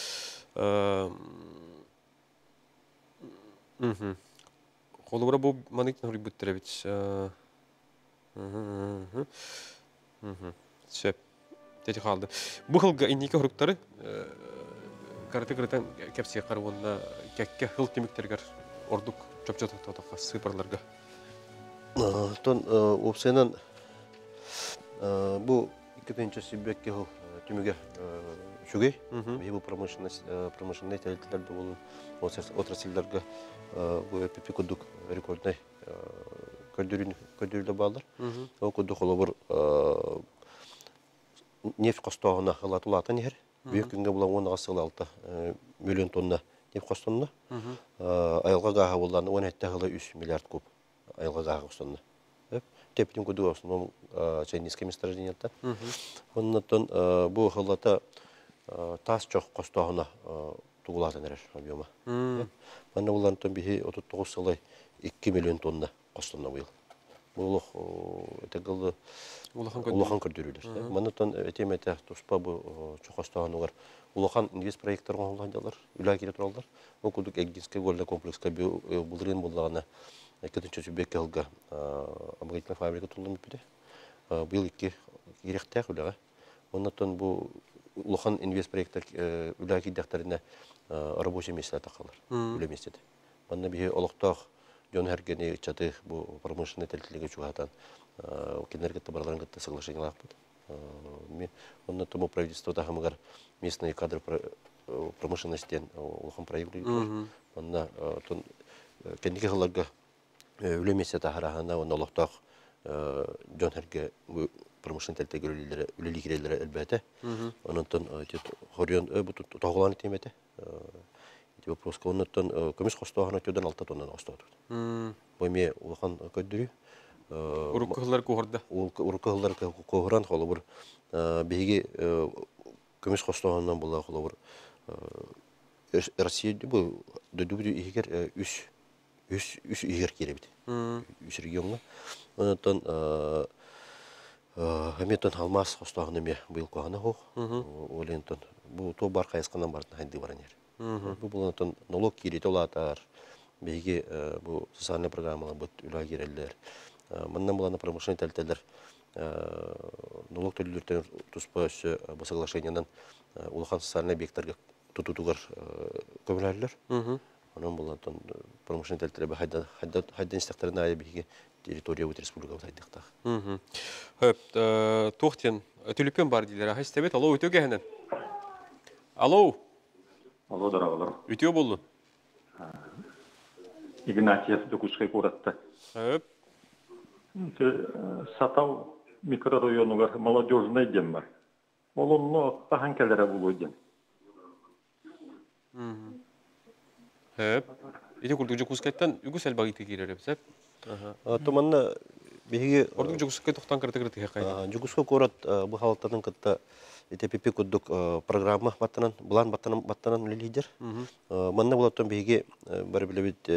Холубра бу маниктен хуруй бүттөрөбүт. Сөп. Тети калды. Бу хылга иннике хуруктары карты-кыртан кепсия карвонна кекке хыл темиктергер ордук чөпчөтөтөкка сыпырларга. Тон опсенан бу 2000 сибекке түміге шүгей. Бұл промышленный тәліттерді болын отраслерге бұл пепе күдік рекордный көрдірілі балдар. Ол күдік олы бір нефть қостауына ғылатулатын ер. Бүйік күнге бұла 10-6 миллион тонна нефть қостауына. Айылға ғаға болданы 17,3 миллиард куб айылға ғаға қостауына. Тепетім күдік осының чайнийское месторождениялар. Оннан бұл ғылата тас жоқ қостауына туғылатын әрер объема. Мәнне олардың бігі 39 сылай 2 миллион тонна қостауына бұйыл. Бұл улахан көрдірілер. Мәннен әтем-әті тұспа бұл қостауын олар улахан инвест проекттарға олайдалар, үлі келе тұралдар. Ол күдік Эгдинская гольна комплексқа бұлырын болдағына Кетінші сөбек алға обогатительная фабрика тұлым өпеді. Бұл екі керектәк үліға. Оннан бұл улахан инвест проекттар үлі кейдәқтарына рабочий меселер тақалар. Үлі меседі. Мәнне бігі олықтақ жон әргені чаты бұл промышленный тәлітілігі чуғатан кенергетті бараларын кітті соглашениялар бұд. Оннан бұл правительство тағымығар местные кадры промышленностен улахан проектілі. Оннан кәндеке ғыларға үлемесе тахарахана он олықтақ жон әрге промышленный тәлітігі үлелі керелері әлбәті. Оннан хорион тоғыланы теметі. Вопроска оннан көмес қостауғана төден 6 тоннан қостауды. Бойме улахан көддірі. Уруккығылар көғырды? Уруккығылар көғыран қолы бір бейге көмес қостауғаннан бұла қолы бір Россия дөдігді егер үш егер керебеді. Үш регионға. Оннан әметтен алмас қостауғаны ме бұйыл қоғаны қоқ. Олентен бұл то бар қайысқанан бардың хайды баран ер. Бұл бұланатын налог кереті олатар, бейге бұл социальный программалар бұд үлі керелер. Мұндан бұланы промышленный тәлітелер налог төлілерден тұспа өсі бұл соглашениянан улахан социальный объекттарға тұтутуғар көмілерлер. Онан бұланатын промышленный тәлітелер хайдан істіқтарына айы бейге территория өт республикалық сайдықтақ. Тоқтен төліпен бар дейлер. Ағай істебет, алло, өтеуге әнен? Алло? Алло, дұрағылар. Өтеу болу? Игнатьев Докушкай қоратты. Сатау микрорайонуғар молодежный дем бар. Ол оны таған кәлері болу дем. Ете күрдік Жокускайттан үгіс әлбағы ете керер әпсәп? Томанна беге Ордық Жокускай тоқтан кірті қайды? Жокускай қорат бұл халықтардың кітті ТПП күдік программа баттанан, бұлан баттанан лидер. Манна бұлаттан беге бір білебет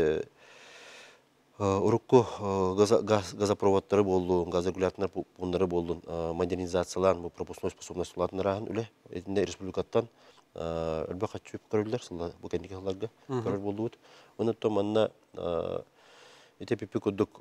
ұрыққы газопроводтары болу, газорегуляторлар бұндары болу, модернизациялан, пропускной способность олатын рағын үлі. Әдінде республикаттан үлбі қатшып көрілдер, бұл кәндеке ғыларға көріл болу өт. Онытто манна ТПП күдік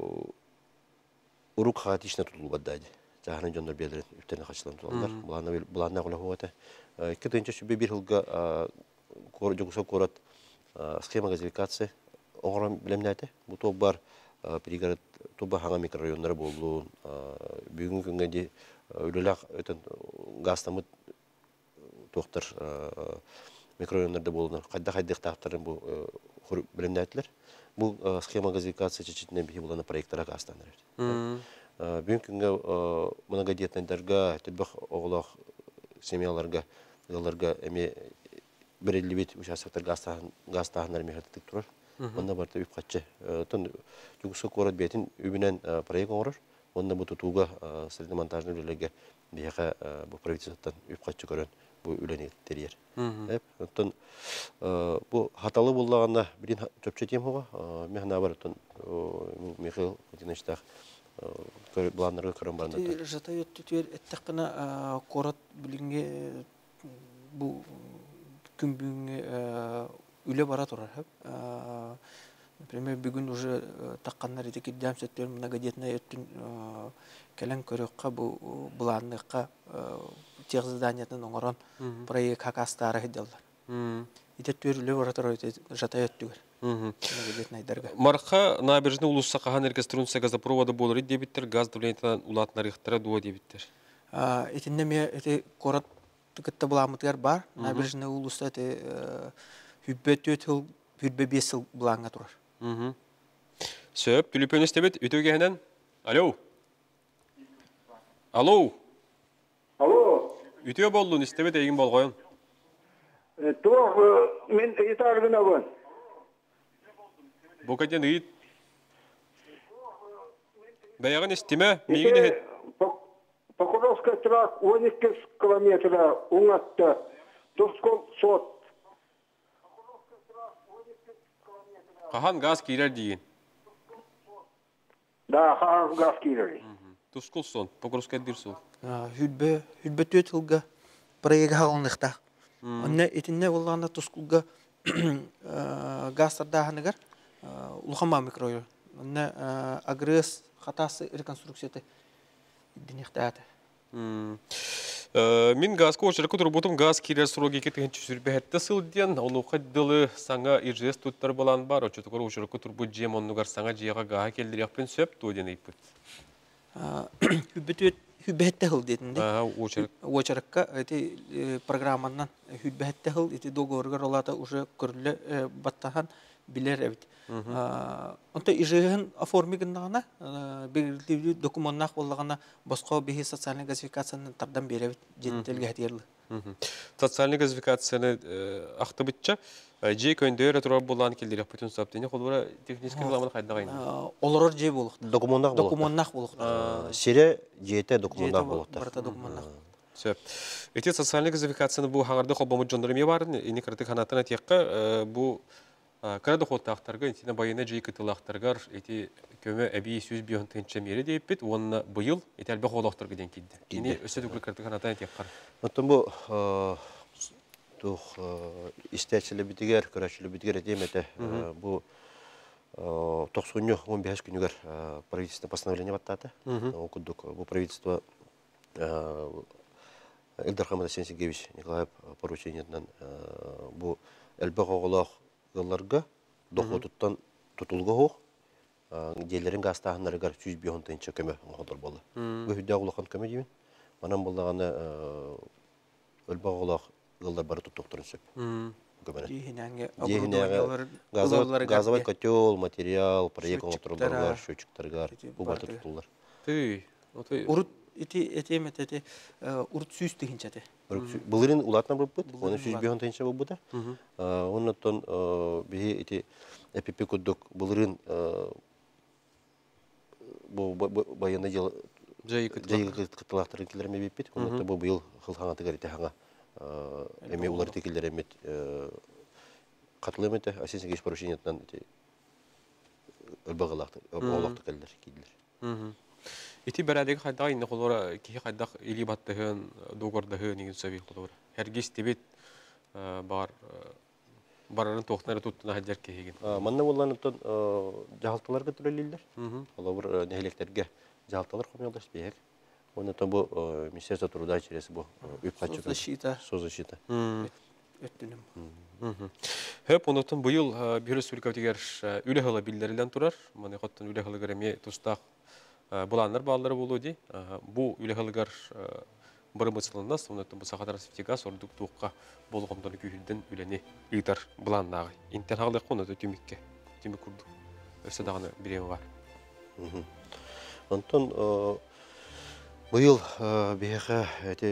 ұрық қағатишіне тұтылу баддайды. Жағынан жондар белдерін үптеріне қачылан тұлалар. Бұланна құла қуаты. Кетінші шүбе бір ғылға жоғыса қорат схема газификация оңыран білемнәті. Бұл топ бар перегород тоба хаңа микрорайонлары болу. Бүгінгі күнге де өліләқ өтін гастамыт тоқтар микрорайонларда болуына. Қайда-қайдық тақтарын бұл білемнәтілер. Бұл схема газификация чечетінен бейі боланы проекттара гастандар. Бүгінгі күнге многодетнайдарға, түлбақ оғылақ семьяларға, ғыларға әме бір әлі бет участоктар газ тағынар мехаттық тұрар. Онда барда үп қатшы. Жүгісі қорат бетін үбінен проект оңырыр. Онда бұл тұтуға средний монтажны үлелерге бейіға бұл правительствоттан үп қатшы көрін бұл үлені терьер. Бұл хаталы болағанда бірін төпче тем хоға. Механа бар Михаил Владимировичтақ бұланларға көрін барында. Жатай өттітер әттіққына қорат білінге бұл күнбүйінге үлі бара тұрар. Например, бүгін уже таққанлар етекі дәмсеттер многодетная өттін кәлін көріққа бұланлыққа тех заданиятын оңыран проект хакастары хеделдер. Итеттер үлі бара тұрар жатай өттігер. Марқа набережный улуса қаған регистрация газопровода болыр дебиттер, газ давлениетінен улатын арықтара дуа дебиттер. Етінде ме қорат тыкытта буламытыгар бар. Набережный улуста хүббе 4 жыл, хүббе 5 жыл булаңга турар. Сөп, түліпен істебет, үтігенен. Алло. Алло. Алло. Үтіге болуын істебет егін болғойын. Туох, мен итаргына бун. Бұл кәден үйт. Бәяғын істеме, мейгін ехет. Покровская трасс 12 километра уңатта. Тускол сот. Қахан газ кейлер дейін. Да, хан газ килери. Тускул сон, Покровская бір сол. Хүббе 4 жылга проект халыныхта. Онна этинне булганда тускулга гастардаханыгар улхама микрорайон. Онна агресс хатасы реконструкцияты динехтаты. Мен газға очырақы тұрбутым газ кейлер сұрог екетін сүрбәхетті сылден, оны қаддылы саңа иржес тұттар балан бар, очырақы очырақы тұрбут жем онығар саңа жеға гаға келдір яқпен сөп туаден айпыт. Хүббәхетті хыл дедінде. Очырақ. Очыраққа программаннан хүббәхетті хыл, договорға ролата уже көрілі баттахан билер әбіт. Онта ижығын оформигіндағына, белгілі документнақ болғана босқа бейі социальный газификацияны тардан беребіт, жетінтелге әтерлі. Социальный газификацияны ақты бітчі, жей көндері тұрар болған келдері бұтын саптыны, қолбыра технический ғыламын қайдағайын? Оларор жей болықты. Документнақ болықты. Сире жейті документнақ болықты. Сөп. Эти социальный газификацияны бұл хағарды қолбамы жондырме барын, ені кірді қанатына текқа бұл Кырады хоттақтарға, ентіне байына жей кытылақтарғар, еті көмі әбей сөз бейін тыңча мері дейіп бет, онына бұйыл, еті әлбі қолақтарға ден келді. Ені өсі түгілі кірді қанатан тек қар. Оттан бұл істәтшілі бітігер, көрәшілі бітігер әдем әті, бұл 90-15 күнігер правительство постановление баттады. Бұл правительство Эльдар Хамада Сенсигевич Николаев поручениетінен бұл әлбі қоғылақ Гылларга доходуттан тутулга хоқ, дейлерин гастағынларыгар 100 бейон тайынша көмі оңғалар болды. Өйді ағылақан көмі деймін. Манан болдағаны өлбі ағылақ гыллар бары тұттықтырын сөп. Газовай котел, материал, проект оңғатырыларғар, шөчіктарғар, бұл барды тұттылар. Этемет урт сүйс тегенчәте. Булырын улатна булып бит, оны сүйс бейон тайынша булып бит. Оннан бие эти эпипи коддок булырын баянда жыл жайгы кытылактарын килерме бит. Оннан бу быйыл хылхаңаты гарите хаңа эме улар текилер эмет катылымыты асенсен кеш поручениятан өлбөгөлактыр, олакты келдер. Ити бәрәдегі қайдағы инне қолуыра кейі қайдақ елі баттығын, доғырдығын еген сөбей қолуыра. Әргес дебет барарын тоқтынары тұттына әдер кейген. Манна болған ұттан жағалтыларға түрелелдер. Олабыр нәйлектерге жағалтылар қомелдаш бейек. Оны ұттан бұл Министерство труда чересі бұл Соцзащита. Соцзащита. Хөп, оны ұттан бұйыл бір республика өтегер үлі ғылы білдерілден тұрар. Маны қоттан үлі ғылы кәреме тұстақ Бұланлар баллары болу дей. Бұл үліғілігер бұры мұсылында, соңыттың бұл сақадар сифтигас ордық туыққа болу қомданы күйілден үлені үйдар бұландағы. Интен ғалық қоны түмікке, түмік күрді. Өсі дағаны біремі бар. Онтан бұйыл бейеқі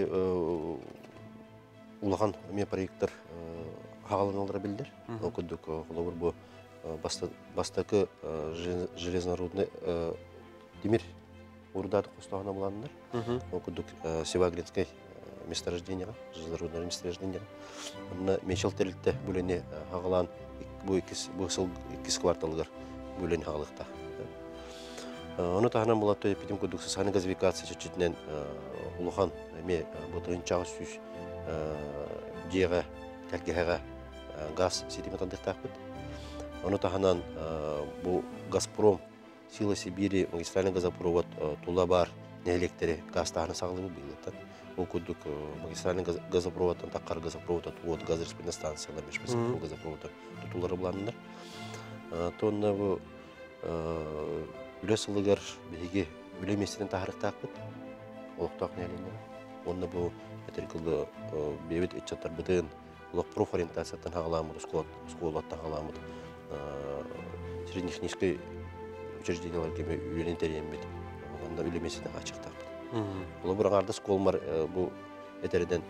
ұлаған өме проекттар ғалыналары білдер. Оқыдық ғылауыр бұл бастақы железнорудный Демир урдаты қостағына боланындар. Оқыдық Севагринскай месторождениеға, железнорудный месторождениеға. Онына мешел тәрілікті бөлене ағылан бұл екіс кварталығыр бөлене ағылықта. Оны тағынан болатты епетім көдік саны газификация шетчетінен ұлыған әме бұтығын чағы сүйіс жеға, кәлгеға газ сетімет андықтақ бұд. Оны тағынан бұл Газпром Сила Сибири магистральный газопровод тула бар нелектері газ тағына сағылығы бұйылыттан. Ол көдік магистральный газопроводтан таққар газопроводтан туот газ респирна станциялар мешпесін бұл газопроводтан тұтулары бұланындар. Тонна бұл үлес ұлығар бейге үле местерін тағырықтақ бұд. Олықтақ нәлендер. Онна бұл Этеркылы бебет этчаттар бытын, улак профориентацияттан хагаламыд, школаттан хагаламыд, среднехнический учреждениялар кеме үйренен тереймбет. Онда үлемесіне ачықтап. Бұл бұраңарды школмар бұл этереден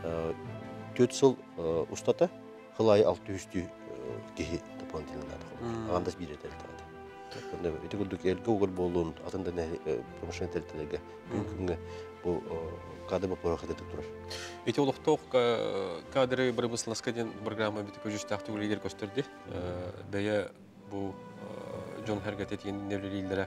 4 жыл устата, хылай 600 кехи дополнительно надо. Ағандас бір етелді. Эти күрдік елгі оғыр болуын, атында промышленный тәлтелерге мүмкінгі бұл кадры порох ететіп тұрар. Эти олықтоқ кадры бір мұсыласқаден программа бітік өжістақты өлегер көстерді. Бәйе бұл Джон Хергет еткен невлерилері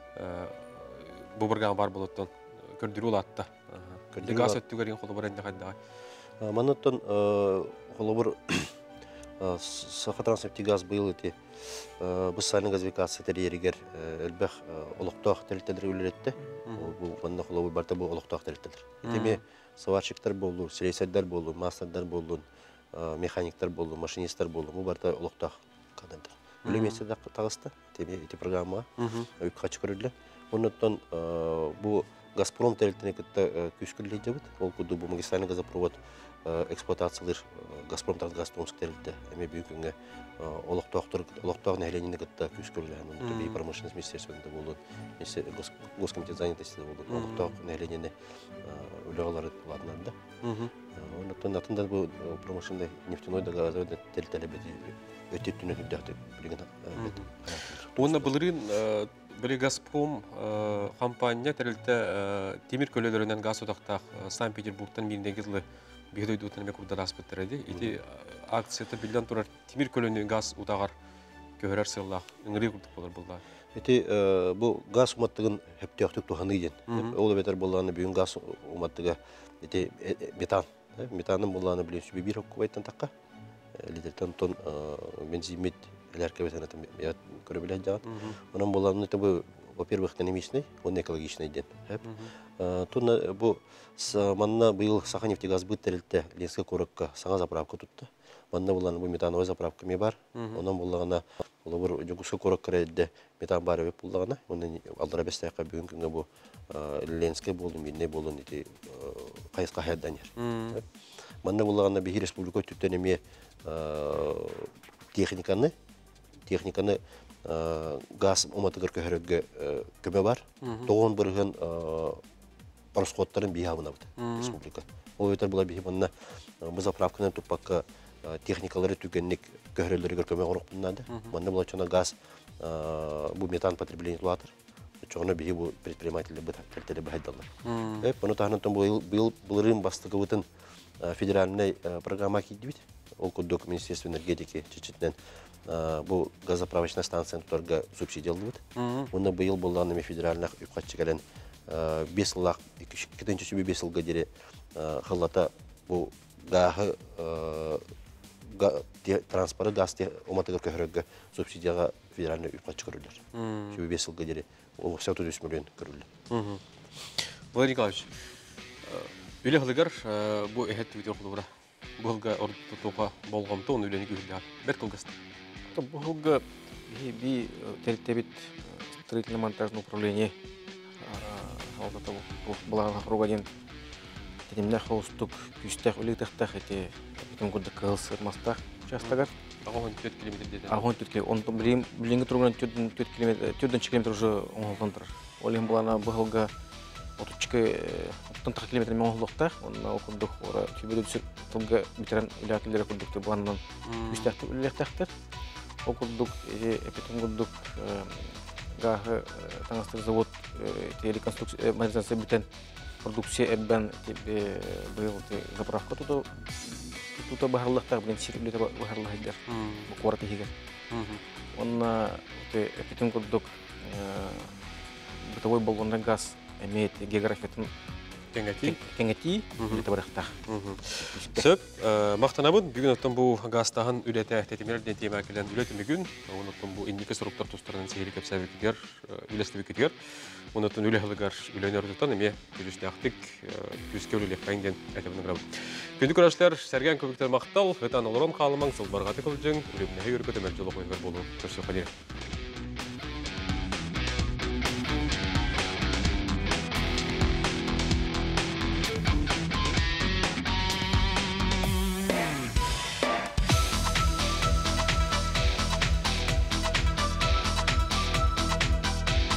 бұл программа бар болуттан көрдірі олатты. Газ өттігерген қолы бар әнде қайдағы? Манаттан қолы бір Саха-Транснефть газ был эти быстрая газификация терьеригер эльбэх олохтох тельтедер үлеретте. Бу банда холовы барта бу олохтох тельтедер. Теме сварщиктар болду, слесарьдар болду, мастердар болду, механиктар болду, машинисттар болду. Бу барта олохтох кадандыр. Үлемесе да тагыста теме эти программа үккач көрүлдү. Онуттан бу Газпром тельтене кытта күскүллей дебит. Ол куду бу магистральный газопровод эксплуатациялар Газпром Трансгаз тельте. Эме бүгүнгө олохтох нәһленине кытта күскүлләһен. Онда бей промышленность министерствосында болду. Госкомитет занятости болду. Олохтох нәһленине үлөгөлөр ладнанда. Онуттан атында бу промышленный нефтяной газовый тельтеле өтө түнө күддәте билген. Онда булырын Били Газпром компания тәрелті темір көлелерінен газ одақтақ Санкт-Петербургтан біріндегі жылы бейдойды өтінеме күрді распыттыр еді. Еті акцияты білден тұрар темір көлені газ удағар көхерер сыллақ үңірі күрдік болар бұлда. Еті бұл газ уматтығын хөпте өқтік туғаны ген. Ол бетер болғаны бүйін газ уматтығы метан. Метанын болғаны білен сүбе бір өккі байттан таққа. Лидертен тон бензимет элерке бетенетем я көрөбүлөт жагат. Онун боланы табы, во-первых, экономичный, он экологичный ден. Туна бу манна быйыл Саха-Нефтегаз быттерилте Ленинский коракка саңа заправка тутты. Манна боланы бу метановый заправка ме бар. Онун боллагана олор Жогуско коракка редде метан бар өп боллагана. Онун алдыра бестайка бүгүн күнгө бу Ленинский болду, минне болду эти кайыска хайданер. Манна боллагана бир республика түттенеме техниканы газ уматыгыр көһөрөггө көмө бар. Тогон бирген расходтарын биябына бит республика. Ол өтөр була бихиманна мы заправканы тупакка техникалары түгенник көһөрөлөргө көмө корукпуннады. Манна була чона газ бу метан потребление латыр. Чона бихи бу предпринимательдер бит тертеле байдалар. Буну тахнантан быйыл булырын бастыгы бутын федеральный программа кийдибит. Ол куддук Министерство энергетики чечетнен бу газоправочная станция торга субсидиялыбыт. Уны быйыл болганными федеральных үккатчыгален 5 жыллак 2-5 жылга дере хыллата бу гахы транспорт газ оматыгы көһөрөггө субсидияга федеральный үккатчы көрүлөр. 5 жылга дере 130 миллион көрүлөр. Владимир Николаевич, үле хылыгар бу эхет видео кулура. Булга ордотуга болгомто оны үлени күлдәр. Бер кылгысты. Булга би тертебит строительно-монтажное управление алда булага ругаден тенемне хаустук күстәк үлетәхтәх эти битен гүрдә кылсыр мастак участогар. Агон 4 км деді. Агон 4 км. Он билинге турган 4 км, 4 км уже оңолдан тұр. Олен булана булга 30 километр маңлыкта, онда окудук, ора төбөдө тылга битерен илакелер окудук, буландан үстәкте үлектәктер. Окудук, эпитен гудук гахы таңастыр завод реконструкция модернизация битен продукция эббен быйыл заправка тута бахарлыкта белән сирбле бахарлыгы бу кварта хигә. Онна эпитен гудук бытовой баллонный газ имеет географиятын кеңети это барахта. Сөп, мактанабын бүгүн оттон бу газтагын үлете тетемерден тема келен үлете бүгүн, оноттон бу индики соруктар тустарынан сehri кепсәбекер, үлестебекер. Оноттон үлехлыгар үлөнөрдөн эме күлүстәктик күскөлүле кайдан әтебен граб. Күндү көрәшләр сәргән көбүктер мактал, гытан олорон калымаң сыл баргаты кылжың, үлемне йөргөтөмөр жолы койгор болу. Көрсө кадер.